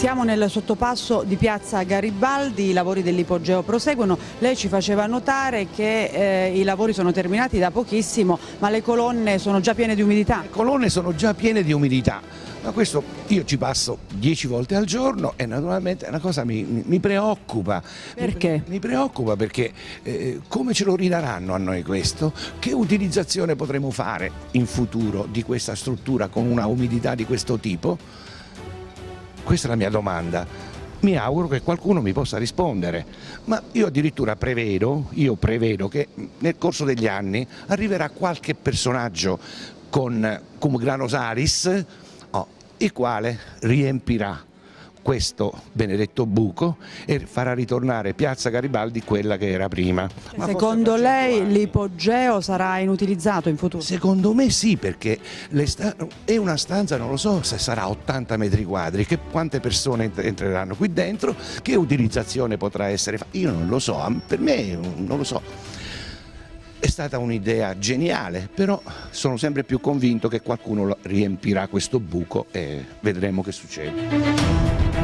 Siamo nel sottopasso di piazza Garibaldi, i lavori dell'ipogeo proseguono. Lei ci faceva notare che eh, i lavori sono terminati da pochissimo, ma le colonne sono già piene di umidità. Le colonne sono già piene di umidità, ma questo io ci passo dieci volte al giorno e naturalmente è una cosa mi, mi, mi preoccupa. Perché? Mi, mi preoccupa perché eh, come ce lo ridaranno a noi questo? Che utilizzazione potremo fare in futuro di questa struttura con una umidità di questo tipo? Questa è la mia domanda. Mi auguro che qualcuno mi possa rispondere, ma io addirittura prevedo, io prevedo che nel corso degli anni arriverà qualche personaggio con cum granosalis, oh, il quale riempirà questo benedetto buco e farà ritornare piazza Garibaldi quella che era prima. Ma secondo lei l'ipogeo sarà inutilizzato in futuro? Secondo me sì, perché è una stanza, non lo so se sarà ottanta metri quadri, che quante persone entreranno qui dentro, che utilizzazione potrà essere fatta, io non lo so, per me non lo so. È stata un'idea geniale, però sono sempre più convinto che qualcuno riempirà questo buco e vedremo che succede.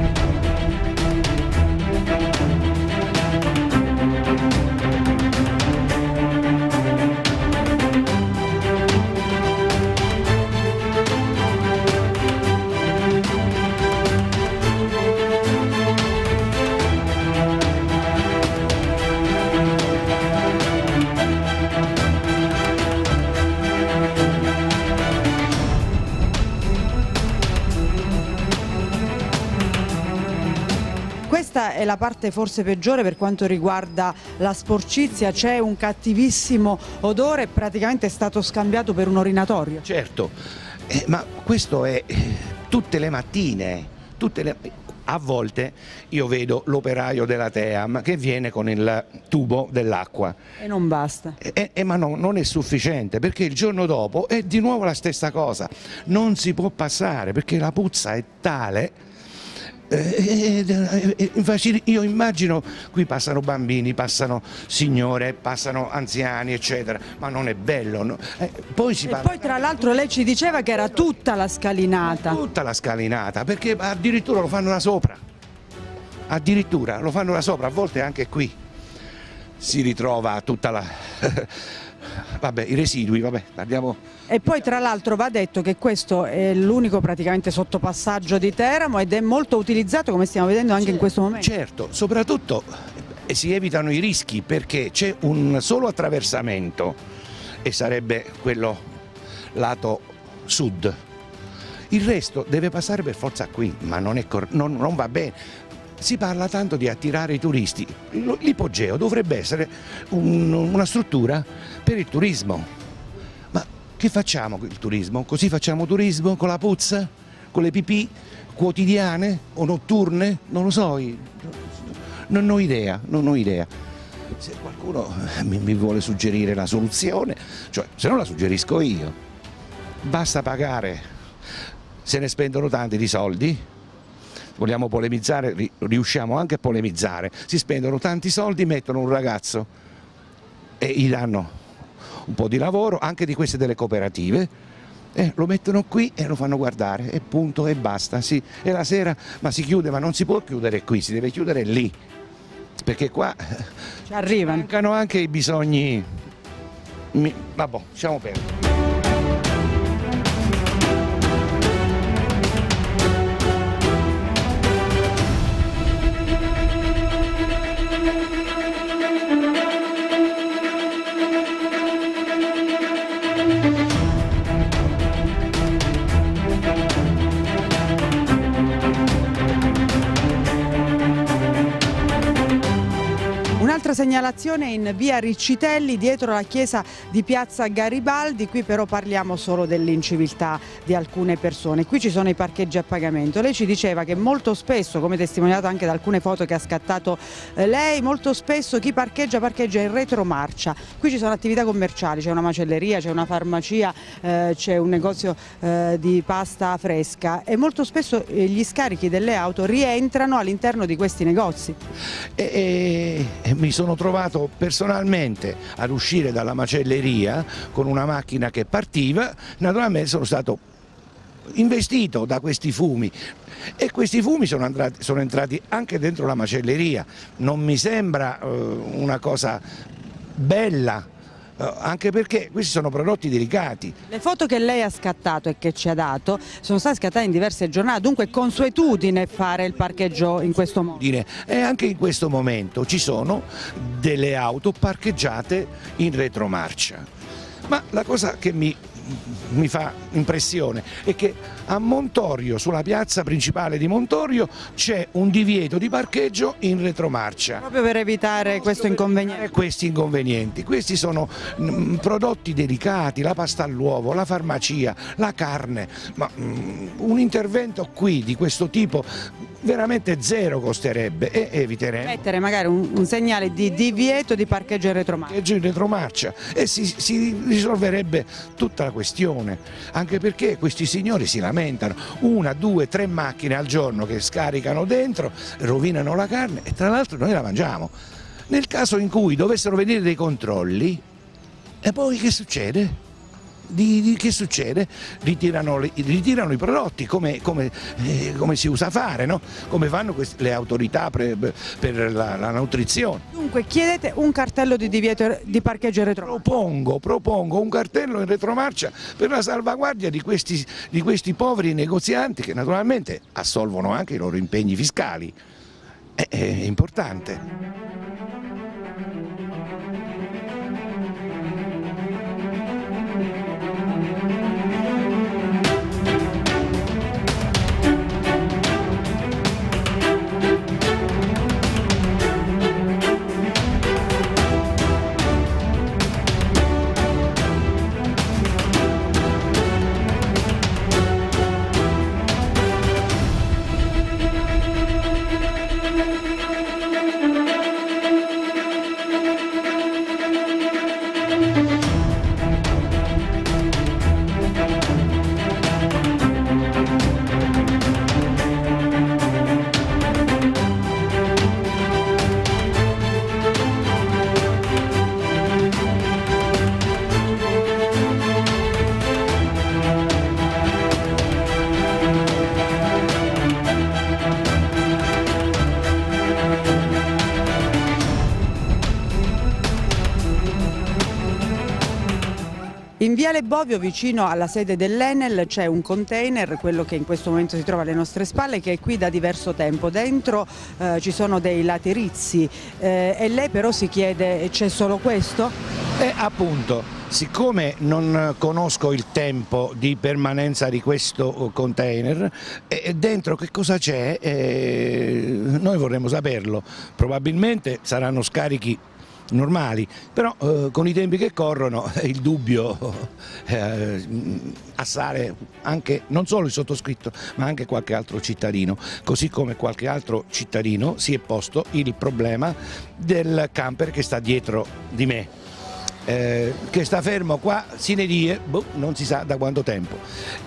Questa è la parte forse peggiore per quanto riguarda la sporcizia, c'è un cattivissimo odore, praticamente è stato scambiato per un orinatorio. Certo, eh, ma questo è eh, tutte le mattine, tutte le... a volte io vedo l'operaio della Team che viene con il tubo dell'acqua. E non basta. Eh, eh, ma no, non è sufficiente, perché il giorno dopo è di nuovo la stessa cosa, non si può passare perché la puzza è tale. Eh, eh, eh, io immagino qui passano bambini, passano signore, passano anziani eccetera, ma non è bello, no? eh, poi si e parla... poi tra l'altro lei ci diceva che era tutta la scalinata. Tutta la scalinata, perché addirittura lo fanno da sopra, addirittura lo fanno da sopra, a volte anche qui si ritrova tutta la... vabbè, i residui, vabbè, andiamo... E poi tra l'altro va detto che questo è l'unico praticamente sottopassaggio di Teramo ed è molto utilizzato, come stiamo vedendo anche in questo momento. Certo, soprattutto eh, si evitano i rischi perché c'è un solo attraversamento e sarebbe quello lato sud. Il resto deve passare per forza qui, ma non, è non, non va bene. Si parla tanto di attirare i turisti, l'ipogeo dovrebbe essere un, una struttura per il turismo. Ma che facciamo con il turismo? Così facciamo turismo con la puzza, con le pipì quotidiane o notturne? Non lo so, non ho idea, non ho idea. Se qualcuno mi, mi vuole suggerire la soluzione, cioè se no la suggerisco io. Basta pagare, se ne spendono tanti di soldi. Vogliamo polemizzare, riusciamo anche a polemizzare, si spendono tanti soldi, mettono un ragazzo e gli danno un po' di lavoro, anche di queste delle cooperative, e lo mettono qui e lo fanno guardare e punto e basta, sì, e la sera ma si chiude, ma non si può chiudere qui, si deve chiudere lì, perché qua ci arrivano. Mancano anche i bisogni, vabbè, lasciamo perdere. Un'altra segnalazione in via Riccitelli dietro la chiesa di piazza Garibaldi, qui però parliamo solo dell'inciviltà di alcune persone. Qui ci sono i parcheggi a pagamento. Lei ci diceva che molto spesso, come testimoniato anche da alcune foto che ha scattato eh, lei, molto spesso chi parcheggia parcheggia in retromarcia. Qui ci sono attività commerciali, c'è una macelleria, c'è una farmacia, eh, c'è un negozio eh, di pasta fresca e molto spesso eh, gli scarichi delle auto rientrano all'interno di questi negozi. E, e, e mi sono trovato personalmente ad uscire dalla macelleria con una macchina che partiva, naturalmente sono stato investito da questi fumi e questi fumi sono, andati, sono entrati anche dentro la macelleria. Non mi sembra eh, una cosa bella, eh, anche perché questi sono prodotti delicati. Le foto che lei ha scattato e che ci ha dato sono state scattate in diverse giornate, dunque è consuetudine fare il parcheggio in questo modo. E anche in questo momento ci sono delle auto parcheggiate in retromarcia. Ma la cosa che mi, mi fa impressione è che a Montorio, sulla piazza principale di Montorio, c'è un divieto di parcheggio in retromarcia. Proprio per evitare questo inconveniente. Questi inconvenienti. Questi sono mh, prodotti delicati, la pasta all'uovo, la farmacia, la carne, ma mh, un intervento qui di questo tipo veramente zero costerebbe e eviteremo. Mettere magari un, un segnale di divieto di parcheggio in retromarcia. Parcheggio in retromarcia e si, si risolverebbe tutta la questione, anche perché questi signori si lamentano, una, due, tre macchine al giorno che scaricano dentro, rovinano la carne e tra l'altro noi la mangiamo. Nel caso in cui dovessero venire dei controlli, e poi che succede? Di, di, che succede? Ritirano, ritirano i prodotti come, come, eh, come si usa fare, no? Come fanno queste, le autorità per, per la, la nutrizione. Dunque chiedete un cartello di divieto di parcheggio in retromarcia. Propongo, propongo un cartello in retromarcia per la salvaguardia di questi, di questi poveri negozianti che naturalmente assolvono anche i loro impegni fiscali. È, è importante. In Viale Bovio, vicino alla sede dell'Enel, c'è un container, quello che in questo momento si trova alle nostre spalle, che è qui da diverso tempo. Dentro eh, ci sono dei laterizi eh, e lei però si chiede: c'è solo questo? E appunto, siccome non conosco il tempo di permanenza di questo container, eh, dentro che cosa c'è? Eh, noi vorremmo saperlo. Probabilmente saranno scarichi normali, però eh, con i tempi che corrono il dubbio eh, assale anche non solo il sottoscritto ma anche qualche altro cittadino, così come qualche altro cittadino si è posto il problema del camper che sta dietro di me, eh, che sta fermo qua sine die, boh, non si sa da quanto tempo,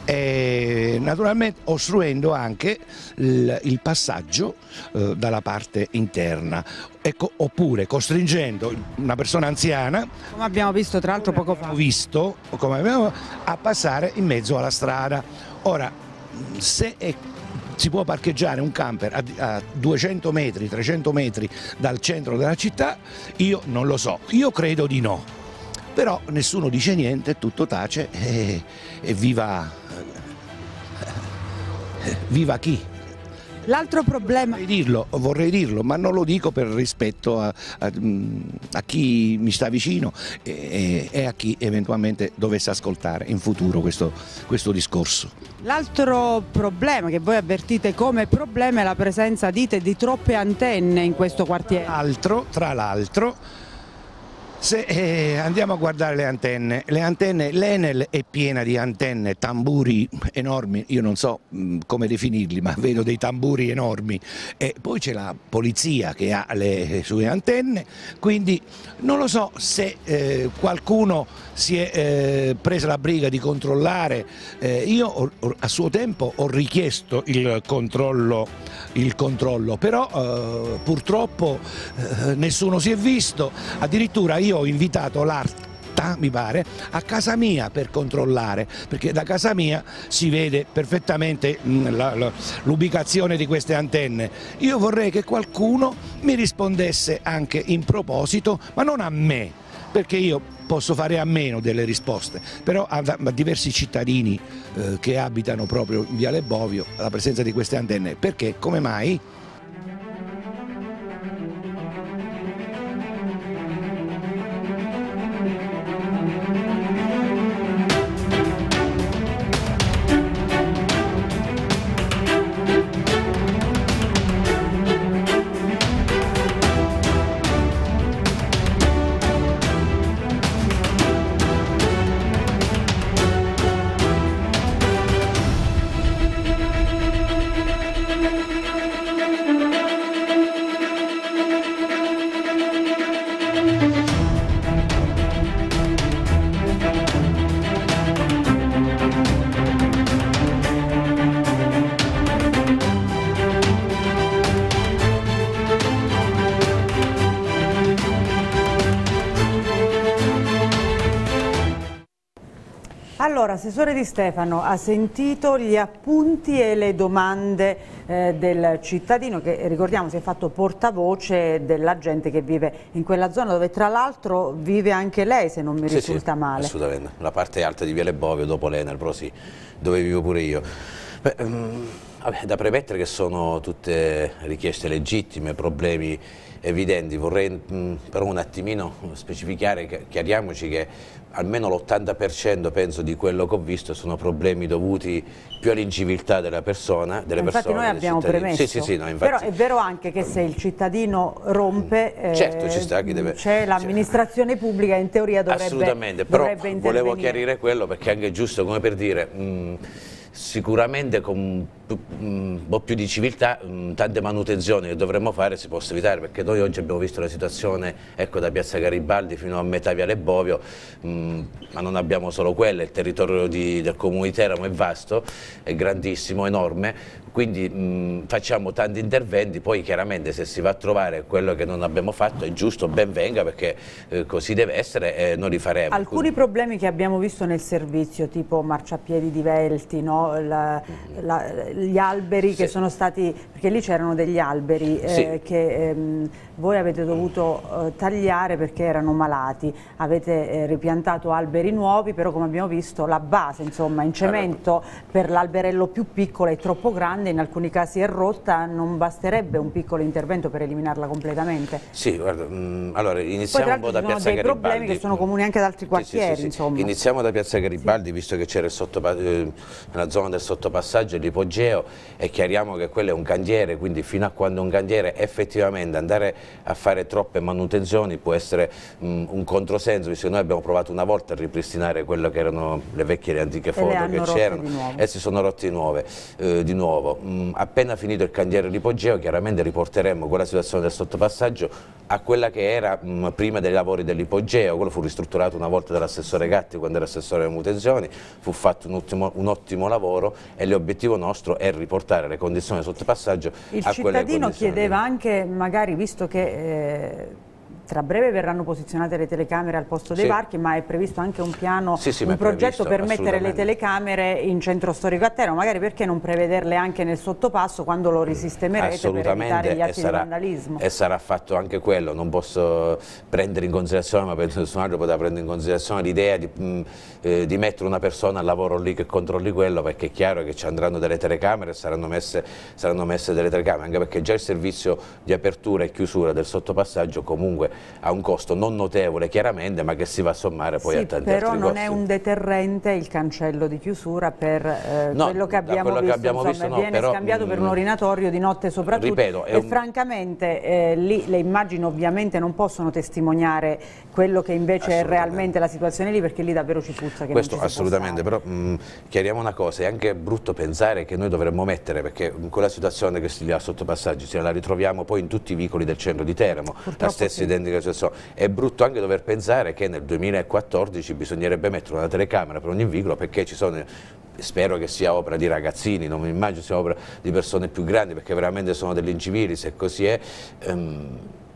e naturalmente ostruendo anche il, il passaggio eh, dalla parte interna, ecco, oppure costringendo una persona anziana, come abbiamo visto tra l'altro poco fa, visto, come abbiamo, a passare in mezzo alla strada. Ora, se è si può parcheggiare un camper a, a duecento metri, trecento metri dal centro della città, io non lo so, io credo di no, però nessuno dice niente, tutto tace e, e viva, viva chi? L'altro problema... Vorrei dirlo, vorrei dirlo, ma non lo dico per rispetto a, a, a chi mi sta vicino e, e a chi eventualmente dovesse ascoltare in futuro questo, questo discorso. L'altro problema che voi avvertite come problema è la presenza, dite, di troppe antenne in questo quartiere. Altro, tra l'altro, se eh, andiamo a guardare le antenne, le antenne, l'Enel è piena di antenne, tamburi enormi, io non so mh, come definirli, ma vedo dei tamburi enormi, e poi c'è la polizia che ha le sue antenne, quindi non lo so se eh, qualcuno si è eh, presa la briga di controllare. Eh, io ho, ho, a suo tempo ho richiesto il controllo, il controllo però eh, purtroppo eh, nessuno si è visto, addirittura io ho invitato l'A R T porta, mi pare, a casa mia per controllare, perché da casa mia si vede perfettamente l'ubicazione di queste antenne. Io vorrei che qualcuno mi rispondesse anche in proposito, ma non a me, perché io posso fare a meno delle risposte, però a, a diversi cittadini eh, che abitano proprio in Viale Bovio la presenza di queste antenne. Perché? Come mai? Allora, Assessore Di Stefano, ha sentito gli appunti e le domande eh, del cittadino che, ricordiamo, si è fatto portavoce della gente che vive in quella zona, dove tra l'altro vive anche lei, se non mi sì, risulta sì, male. Assolutamente, la parte alta di Viale Bovio, dopo l'Enel, però sì, dove vivo pure io. Beh, um, vabbè, da premettere che sono tutte richieste legittime, problemi evidenti. Vorrei mh, però un attimino specificare, chiariamoci che almeno l'ottanta per cento penso di quello che ho visto sono problemi dovuti più all'inciviltà della persona, delle infatti persone. Noi abbiamo premesso, sì, sì, sì, no, infatti, però è vero anche che se il cittadino rompe, certo, eh, deve... c'è l'amministrazione pubblica, in teoria dovrebbe, assolutamente, dovrebbe però intervenire. Volevo chiarire quello perché è anche giusto, come per dire, mh, sicuramente con un po' più di civiltà mh, tante manutenzioni che dovremmo fare si possono evitare, perché noi oggi abbiamo visto la situazione, ecco, da Piazza Garibaldi fino a metà Viale Bovio, mh, ma non abbiamo solo quella, il territorio di, del Comune di Teramo è vasto, è grandissimo, enorme, quindi mh, facciamo tanti interventi, poi chiaramente se si va a trovare quello che non abbiamo fatto è giusto, ben venga, perché eh, così deve essere e noi li faremo. Alcuni quindi... problemi che abbiamo visto nel servizio, tipo marciapiedi divelti, no? la, la, gli alberi che sono stati, perché lì c'erano degli alberi eh, sì. che ehm, voi avete dovuto eh, tagliare perché erano malati, avete eh, ripiantato alberi nuovi, però come abbiamo visto la base, insomma, in cemento per l'alberello più piccolo è troppo grande, in alcuni casi è rotta, non basterebbe un piccolo intervento per eliminarla completamente? Sì, guarda, mh, allora iniziamo un po' da Piazza Garibaldi. Poi tra l'altro ci sono dei problemi che sono comuni anche ad altri quartieri, sì, sì, sì, insomma. Sì. Iniziamo da Piazza Garibaldi, sì. Visto che c'era eh, nella zona del sottopassaggio e l'ipogeo, e chiariamo che quello è un cantiere, quindi fino a quando un cantiere effettivamente andare a fare troppe manutenzioni può essere mh, un controsenso, visto che noi abbiamo provato una volta a ripristinare quello che erano le vecchie e le antiche foto che c'erano e si sono rotti nuove, eh, di nuovo. Mh, appena finito il cantiere l'ipogeo chiaramente riporteremo quella situazione del sottopassaggio a quella che era mh, prima dei lavori dell'ipogeo. Quello fu ristrutturato una volta dall'assessore Gatti quando era assessore alle manutenzioni, fu fatto un ottimo, un ottimo lavoro e l'obiettivo nostro è riportare le condizioni del sottopassaggio il a quelle condizioni. Il cittadino chiedeva anche, magari visto che eh, tra breve verranno posizionate le telecamere al posto dei sì. varchi, ma è previsto anche un piano, sì, sì, un progetto previsto, per mettere le telecamere in centro storico a Teramo, magari perché non prevederle anche nel sottopasso quando lo risistemerete per evitare gli atti sarà, di vandalismo? E sarà fatto anche quello, non posso prendere in considerazione, ma penso che nessun altro potrà prendere in considerazione l'idea di, mh, eh, di mettere una persona al lavoro lì che controlli quello, perché è chiaro che ci andranno delle telecamere e saranno messe, saranno messe delle telecamere, anche perché già il servizio di apertura e chiusura del sottopassaggio comunque ha un costo non notevole chiaramente, ma che si va a sommare poi sì, a tanti però altri non costi. è un deterrente il cancello di chiusura per eh, no, quello che abbiamo quello visto, che abbiamo insomma, visto no, viene però, scambiato mh, per un orinatorio di notte soprattutto, ripeto, e un... francamente eh, lì le immagini ovviamente non possono testimoniare quello che invece è realmente la situazione lì, perché lì davvero ci puzza che questo non ci si assolutamente, però mh, chiariamo una cosa, è anche brutto pensare che noi dovremmo mettere, perché in quella situazione che si ha sotto passaggio se la ritroviamo poi in tutti i vicoli del centro di Teramo, purtroppo la stessa sì. identica situazione. È brutto anche dover pensare che nel duemilaquattordici bisognerebbe mettere una telecamera per ogni vicolo, perché ci sono, spero che sia opera di ragazzini, non mi immagino sia opera di persone più grandi, perché veramente sono degli incivili, se così è. Um,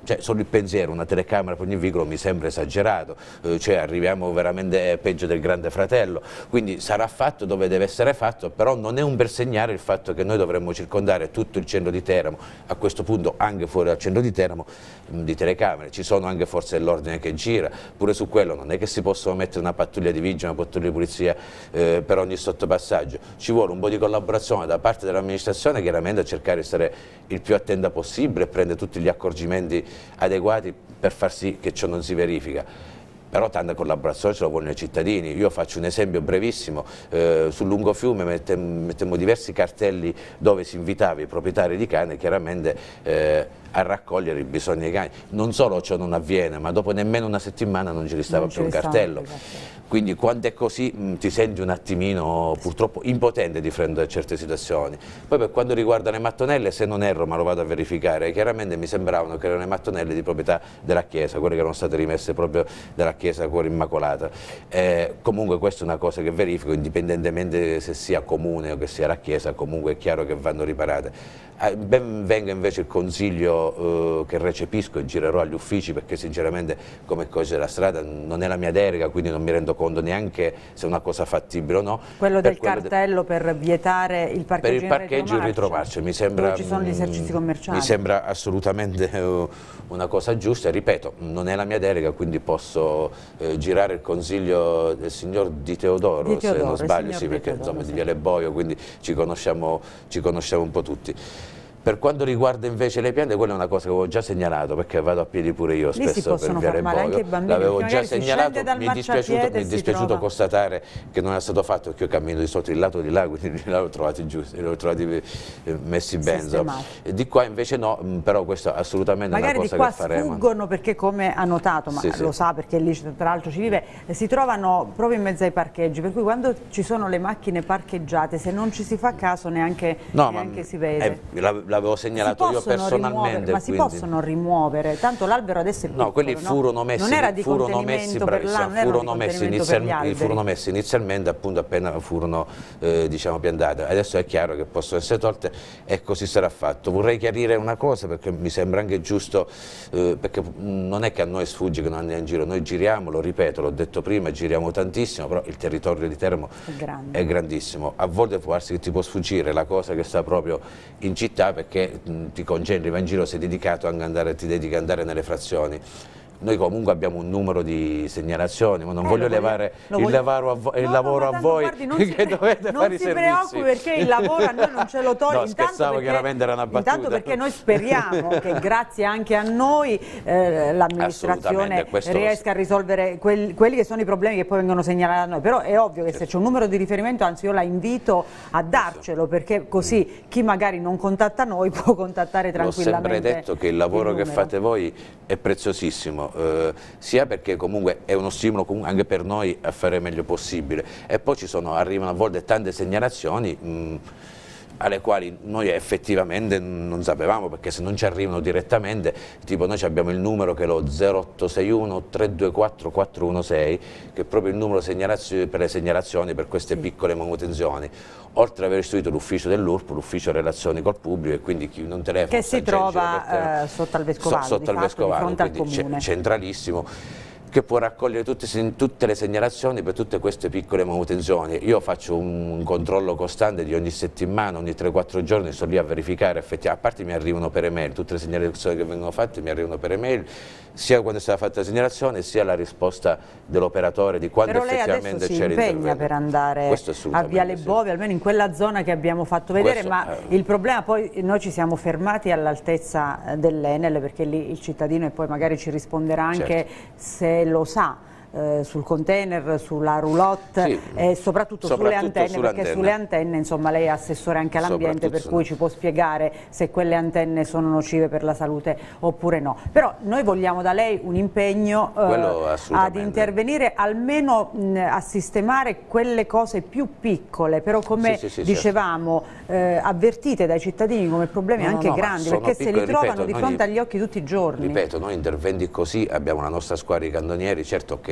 cioè, solo il pensiero, una telecamera per ogni vicolo mi sembra esagerato, eh, cioè arriviamo veramente peggio del Grande Fratello, quindi sarà fatto dove deve essere fatto, però non è un bel segnale il fatto che noi dovremmo circondare tutto il centro di Teramo, a questo punto anche fuori dal centro di Teramo, mh, di telecamere. Ci sono anche forze dell'ordine che gira, pure su quello non è che si possono mettere una pattuglia di vigili, una pattuglia di polizia eh, per ogni sottopassaggio, ci vuole un po' di collaborazione da parte dell'amministrazione, chiaramente a cercare di stare il più attenta possibile e prendere tutti gli accorgimenti adeguati per far sì che ciò non si verifica. Però tanta collaborazione ce lo vogliono i cittadini. Io faccio un esempio brevissimo, eh, sul lungofiume mettemmo, mettemmo diversi cartelli dove si invitava i proprietari di cani chiaramente eh, a raccogliere i bisogni dei cani. Non solo ciò non avviene, ma dopo nemmeno una settimana non ci restava più un cartello. Quindi quando è così mh, ti senti un attimino purtroppo impotente di fronte a certe situazioni. Poi per quanto riguarda le mattonelle, se non erro, ma lo vado a verificare, chiaramente mi sembravano che erano le mattonelle di proprietà della Chiesa, quelle che erano state rimesse proprio dalla Chiesa Cuore Immacolata. Eh, comunque questa è una cosa che verifico, indipendentemente se sia comune o che sia la Chiesa, comunque è chiaro che vanno riparate. Eh, ben venga invece il consiglio eh, che recepisco e girerò agli uffici, perché sinceramente come codice della strada non è la mia delega, quindi non mi rendo conto neanche se è una cosa fattibile o no. Quello per del quello cartello de... per vietare il parcheggio, per il parcheggio in retromarcia, mi sembra, dove ci sono gli esercizi commerciali. Mi sembra assolutamente uh, una cosa giusta, e ripeto, non è la mia delega, quindi posso uh, girare il consiglio del signor Di Teodoro, Di Teodoro se non sbaglio, sì, perché Teodoro, insomma sì. Di Viale Boio, quindi ci conosciamo, ci conosciamo un po' tutti. Per quanto riguarda invece le piante, quella è una cosa che avevo già segnalato, perché vado a piedi pure io Lì spesso per Viale Boio, l'avevo già segnalato, mi è dispiaciuto, mi è dispiaciuto constatare che non è stato fatto, perché io cammino di sotto il lato di là, quindi là l'ho trovati giusti, l'ho trovati messi bene, di qua invece no, però questo è assolutamente magari una cosa che faremo. Magari di qua sfuggono perché, come ha notato, ma sì, lo sì. sa perché lì tra l'altro ci vive, si trovano proprio in mezzo ai parcheggi, per cui quando ci sono le macchine parcheggiate, se non ci si fa caso neanche, no, neanche si vede. Eh, l'avevo segnalato io personalmente, ma si quindi... possono rimuovere, tanto l'albero adesso è piccolo, no, quelli furono no? messi, non era di furono messi, per là, non furono, messi inizial, furono messi inizialmente appunto appena furono eh, diciamo piantate, adesso è chiaro che possono essere tolte e così sarà fatto. Vorrei chiarire una cosa, perché mi sembra anche giusto, eh, perché non è che a noi sfugge che non andiamo in giro, noi giriamo, lo ripeto, l'ho detto prima, giriamo tantissimo, però il territorio di Teramo è, grande. è grandissimo, a volte può darsi che ti può sfuggire la cosa che sta proprio in città, perché mh, ti concentri, va in giro, sei dedicato anche andare, ti dedichi ad andare nelle frazioni. Noi comunque abbiamo un numero di segnalazioni, ma non eh, voglio levare il, voglio... lavoro a, vo no, il lavoro no, a voi, guardi, non che si, dovete non fare i si servizi. Non si preoccupi, perché il lavoro a noi non ce lo toglie. No, scherzavo, perché, chiaramente era una battuta. Intanto perché noi speriamo che grazie anche a noi eh, l'amministrazione riesca a risolvere quelli, quelli che sono i problemi che poi vengono segnalati a noi. Però è ovvio che certo. se c'è un numero di riferimento, anzi io la invito a darcelo, perché così chi magari non contatta noi può contattare tranquillamente. Ho sempre detto che il lavoro il che fate voi è preziosissimo. Eh, sia perché comunque è uno stimolo anche per noi a fare il meglio possibile, e poi ci sono, arrivano a volte tante segnalazioni mh, alle quali noi effettivamente non sapevamo, perché se non ci arrivano direttamente, tipo noi abbiamo il numero che è lo zero otto sei uno tre due quattro quattro uno sei, che è proprio il numero per le segnalazioni per queste piccole manutenzioni, oltre ad aver istituito l'ufficio dell'U R P, l'ufficio relazioni col pubblico, e quindi chi non telefona che si trova eh, sotto al Vescovado, so, sotto di al fatto, Vescovado, di fronte quindi al comune. centralissimo, che può raccogliere tutte, tutte le segnalazioni per tutte queste piccole manutenzioni. Io faccio un controllo costante di ogni settimana, ogni tre quattro giorni, sto lì a verificare effettivamente, a parte mi arrivano per email, tutte le segnalazioni che vengono fatte mi arrivano per email, sia quando è stata fatta la segnalazione sia la risposta dell'operatore di quando però effettivamente c'è l'intervento. Però lei adesso si impegna per andare a Viale Bovi, sì. almeno in quella zona che abbiamo fatto vedere, Questo, ma eh, il problema poi, noi ci siamo fermati all'altezza dell'Enel, perché lì il cittadino, e poi magari ci risponderà anche certo. se lo sa, Eh, sul container, sulla roulotte sì, e soprattutto, soprattutto sulle antenne, sulle perché antenne. sulle antenne insomma lei è assessore anche all'ambiente, per cui ci può spiegare se quelle antenne sono nocive per la salute oppure no. Però noi vogliamo da lei un impegno eh, ad intervenire almeno mh, a sistemare quelle cose più piccole, però come sì, sì, sì, dicevamo certo. eh, avvertite dai cittadini come problemi no, anche no, grandi, perché piccoli, se li trovano ripeto, di fronte noi, agli occhi tutti i giorni. Ripeto, noi interventi così abbiamo la nostra squadra di cannonieri, certo che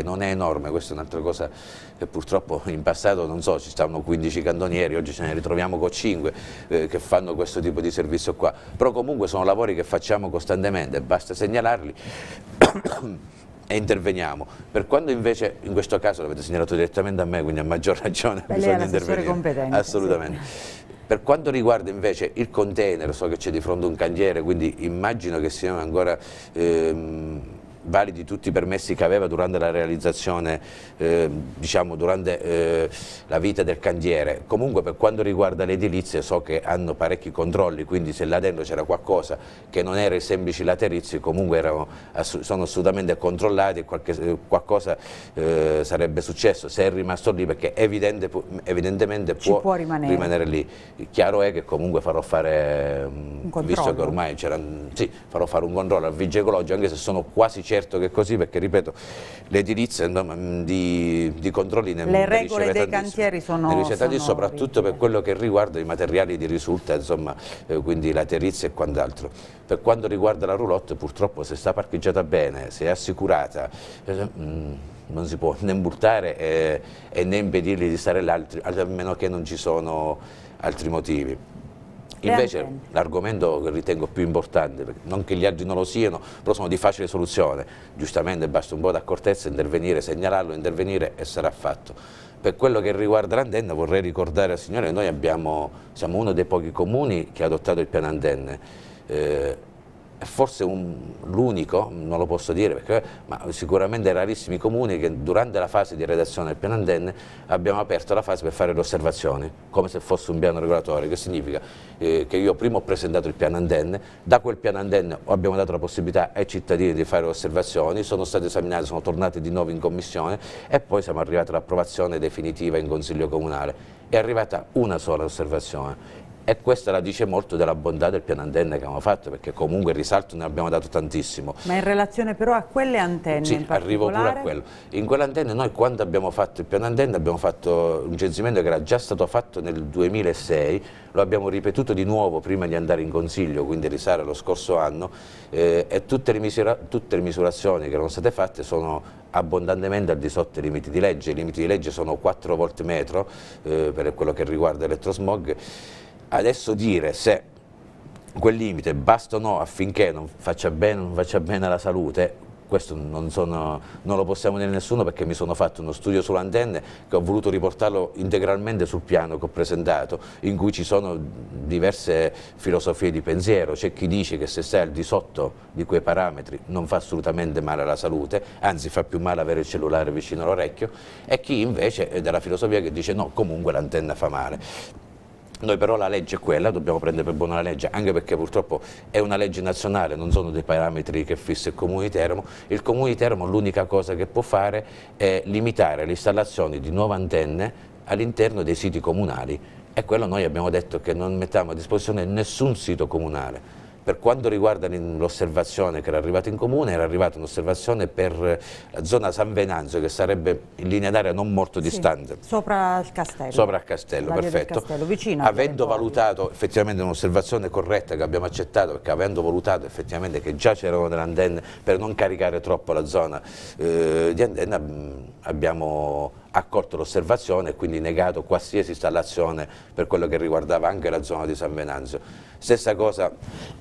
non è enorme, questa è un'altra cosa che purtroppo in passato, non so, ci stavano quindici cantonieri, oggi ce ne ritroviamo con cinque eh, che fanno questo tipo di servizio qua, però comunque sono lavori che facciamo costantemente, basta segnalarli e interveniamo. Per quando invece, in questo caso l'avete segnalato direttamente a me, quindi a maggior ragione Beh, bisogna lei è l'assessore intervenire. competente. Assolutamente. Sì. Per quanto riguarda invece il container, so che c'è di fronte un cantiere, quindi immagino che siano ancora ehm, validi tutti i permessi che aveva durante la realizzazione, eh, diciamo durante eh, la vita del cantiere. Comunque per quanto riguarda le edilizie so che hanno parecchi controlli, quindi se là dentro c'era qualcosa che non era i semplici laterizi, comunque erano, sono assolutamente controllati e qualche, qualcosa eh, sarebbe successo se è rimasto lì, perché evidente, evidentemente può, può rimanere. rimanere lì. Chiaro è che comunque farò fare, un visto che ormai c'era, sì, farò fare un controllo al vigile ecologico, anche se sono quasi certo che è così, perché ripeto, l'edilizia di, di controlli ne, le ne regole dei cantieri sono, ne sono soprattutto rigide. Per quello che riguarda i materiali di risulta, insomma, eh, quindi laterizia e quant'altro. Per quanto riguarda la roulotte, purtroppo se sta parcheggiata bene, se è assicurata, eh, mh, non si può né imburtare eh, e né impedirgli di stare là, a meno che non ci sono altri motivi. Invece l'argomento che ritengo più importante, non che gli altri non lo siano, però sono di facile soluzione, giustamente basta un po' d'accortezza, intervenire, segnalarlo, intervenire e sarà fatto. Per quello che riguarda l'antenna vorrei ricordare al signore che noi abbiamo, siamo uno dei pochi comuni che ha adottato il piano antenne. Eh, forse l'unico, non lo posso dire, perché, ma sicuramente rarissimi comuni che durante la fase di redazione del piano antenne abbiamo aperto la fase per fare le osservazioni, come se fosse un piano regolatorio, che significa eh, che io prima ho presentato il piano antenne, da quel piano antenne abbiamo dato la possibilità ai cittadini di fare osservazioni, sono state esaminate, sono tornati di nuovo in commissione e poi siamo arrivati all'approvazione definitiva in Consiglio Comunale. È arrivata una sola osservazione. E questa la dice molto della bontà del piano antenne che abbiamo fatto, perché comunque il risalto ne abbiamo dato tantissimo. Ma in relazione però a quelle antenne sì, in particolare? Arrivo pure a quello. In quelle antenne noi quando abbiamo fatto il piano antenne abbiamo fatto un censimento che era già stato fatto nel duemilasei, lo abbiamo ripetuto di nuovo prima di andare in Consiglio, quindi risale allo scorso anno, eh, e tutte le, misura tutte le misurazioni che erano state fatte sono abbondantemente al di sotto dei limiti di legge. I limiti di legge sono quattro volt metro eh, per quello che riguarda elettrosmog. Adesso dire se quel limite basta o no affinché non faccia bene o non faccia bene alla salute, questo non, sono, non lo possiamo dire nessuno, perché mi sono fatto uno studio sulle antenne che ho voluto riportarlo integralmente sul piano che ho presentato, in cui ci sono diverse filosofie di pensiero. C'è chi dice che se stai al di sotto di quei parametri non fa assolutamente male alla salute, anzi fa più male avere il cellulare vicino all'orecchio, e chi invece è della filosofia che dice no, comunque l'antenna fa male. Noi però la legge è quella, dobbiamo prendere per buona la legge, anche perché purtroppo è una legge nazionale, non sono dei parametri che fissa il Comune di Teramo. Il Comune di Teramo l'unica cosa che può fare è limitare le installazioni di nuove antenne all'interno dei siti comunali, e quello noi abbiamo detto che non mettiamo a disposizione nessun sito comunale. Per quanto riguarda l'osservazione che era arrivata in comune, era arrivata un'osservazione per la zona San Venanzio, che sarebbe in linea d'aria non molto sì, distante. Sopra il castello. Sopra il castello, perfetto. Castello, vicino avendo valutato effettivamente un'osservazione corretta che abbiamo accettato, perché avendo valutato effettivamente che già c'erano delle antenne, per non caricare troppo la zona eh, di antenna, abbiamo accolto l'osservazione e quindi negato qualsiasi installazione per quello che riguardava anche la zona di San Venanzio. Stessa cosa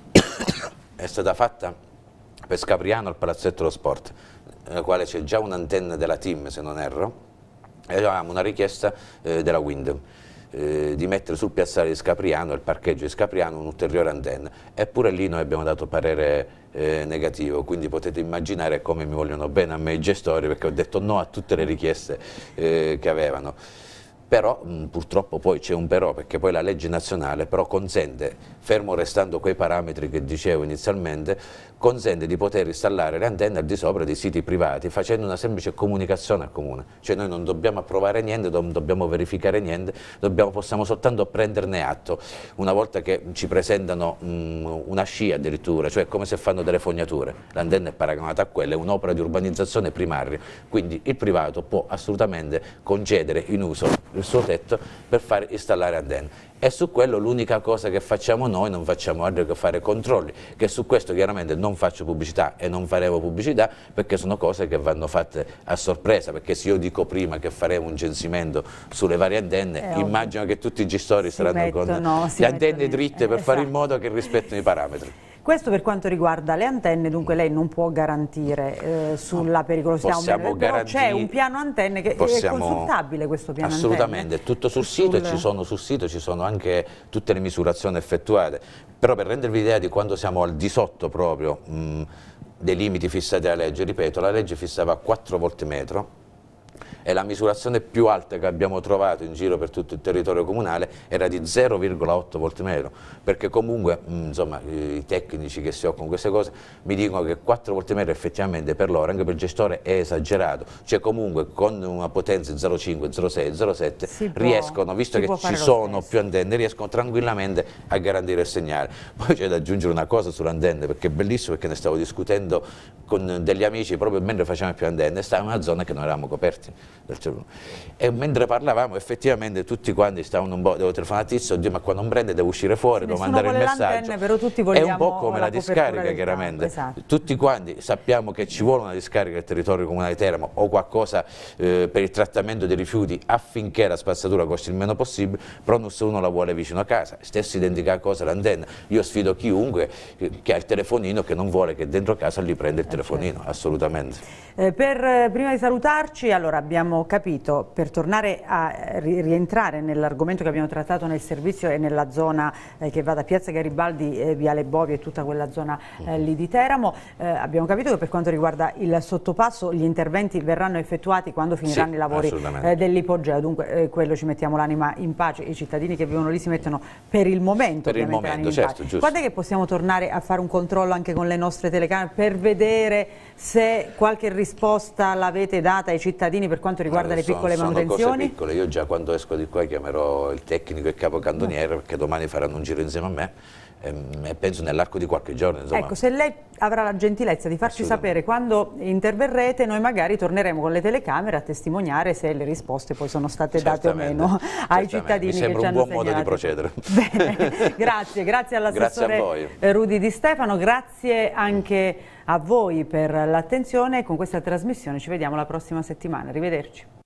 è stata fatta per Scapriano al Palazzetto dello Sport, nella quale c'è già un'antenna della Team, se non erro, e avevamo una richiesta eh, della Windom eh, di mettere sul piazzale di Scapriano, il parcheggio di Scapriano, un'ulteriore antenna, eppure lì noi abbiamo dato parere eh, negativo, quindi potete immaginare come mi vogliono bene a me i gestori, perché ho detto no a tutte le richieste eh, che avevano. Però mh, purtroppo poi c'è un però, perché poi la legge nazionale però consente, fermo restando quei parametri che dicevo inizialmente, consente di poter installare le antenne al di sopra dei siti privati facendo una semplice comunicazione al comune, cioè noi non dobbiamo approvare niente, non dobbiamo verificare niente, dobbiamo, possiamo soltanto prenderne atto una volta che ci presentano mh, una scia addirittura, cioè come se fanno delle fognature, l'antenna è paragonata a quella, è un'opera di urbanizzazione primaria, quindi il privato può assolutamente concedere in uso il suo tetto per far installare antenne. E su quello l'unica cosa che facciamo noi, non facciamo altro che fare controlli, che su questo chiaramente non faccio pubblicità e non faremo pubblicità, perché sono cose che vanno fatte a sorpresa, perché se io dico prima che faremo un censimento sulle varie antenne, eh, immagino che tutti i gestori saranno mettono, con le antenne dritte per eh, fare in modo che rispettino i parametri. Questo per quanto riguarda le antenne, dunque lei non può garantire eh, sulla pericolosità, possiamo o meno, però c'è un piano antenne che possiamo, è consultabile, questo piano assolutamente, antenne? è tutto sul sito, sul... e ci sono sul sito, ci sono anche tutte le misurazioni effettuate, però per rendervi idea di quando siamo al di sotto proprio mh, dei limiti fissati dalla legge, ripeto, la legge fissava quattro volte metro, e la misurazione più alta che abbiamo trovato in giro per tutto il territorio comunale era di zero virgola otto volte metro, perché comunque mh, insomma, i tecnici che si occupano di queste cose mi dicono che quattro volte metro effettivamente per loro, anche per il gestore, è esagerato, cioè comunque con una potenza zero virgola cinque, zero virgola sei, zero virgola sette riescono, visto che ci sono più antenne, riescono tranquillamente a garantire il segnale. Poi c'è da aggiungere una cosa sulle antenne, perché è bellissimo, perché ne stavo discutendo con degli amici proprio mentre facevamo più antenne, stava in una zona che non eravamo coperti. E mentre parlavamo effettivamente tutti quanti stavano un po', devo telefonare a Tizio, oddio, ma qua non prende, devo uscire fuori, devo mandare il messaggio, però tutti è un po' come la, la discarica chiaramente, esatto. Tutti quanti sappiamo che ci vuole una discarica del territorio comunale di Teramo o qualcosa eh, per il trattamento dei rifiuti affinché la spazzatura costi il meno possibile, però nessuno la vuole vicino a casa, stessa identica cosa l'antenna, io sfido chiunque che ha il telefonino che non vuole che dentro casa gli prenda il eh telefonino, certo. Assolutamente. Eh, per, eh, prima di salutarci, allora abbiamo capito, per tornare a ri rientrare nell'argomento che abbiamo trattato nel servizio e nella zona eh, che va da Piazza Garibaldi, eh, Viale Bovi e tutta quella zona eh, lì di Teramo, eh, abbiamo capito che per quanto riguarda il sottopasso gli interventi verranno effettuati quando finiranno sì, i lavori eh, dell'ipogeo, dunque eh, quello ci mettiamo l'anima in pace, i cittadini che vivono lì si mettono per il momento, per il momento certo, giusto. Quando è che possiamo tornare a fare un controllo anche con le nostre telecamere per vedere se qualche risposta l'avete data ai cittadini per quanto riguarda le piccole sono, manutenzioni? Sono cose piccole, io già quando esco di qua chiamerò il tecnico e il capo cantoniere perché domani faranno un giro insieme a me e penso nell'arco di qualche giorno. Insomma. Ecco, se lei avrà la gentilezza di farci sapere quando interverrete, noi magari torneremo con le telecamere a testimoniare se le risposte poi sono state date o meno ai cittadini che ci hanno segnalato. Mi sembra un buon modo di procedere. Bene, grazie, grazie all'assessore Rudy Di Stefano, grazie anche a voi per l'attenzione. Con questa trasmissione ci vediamo la prossima settimana, arrivederci.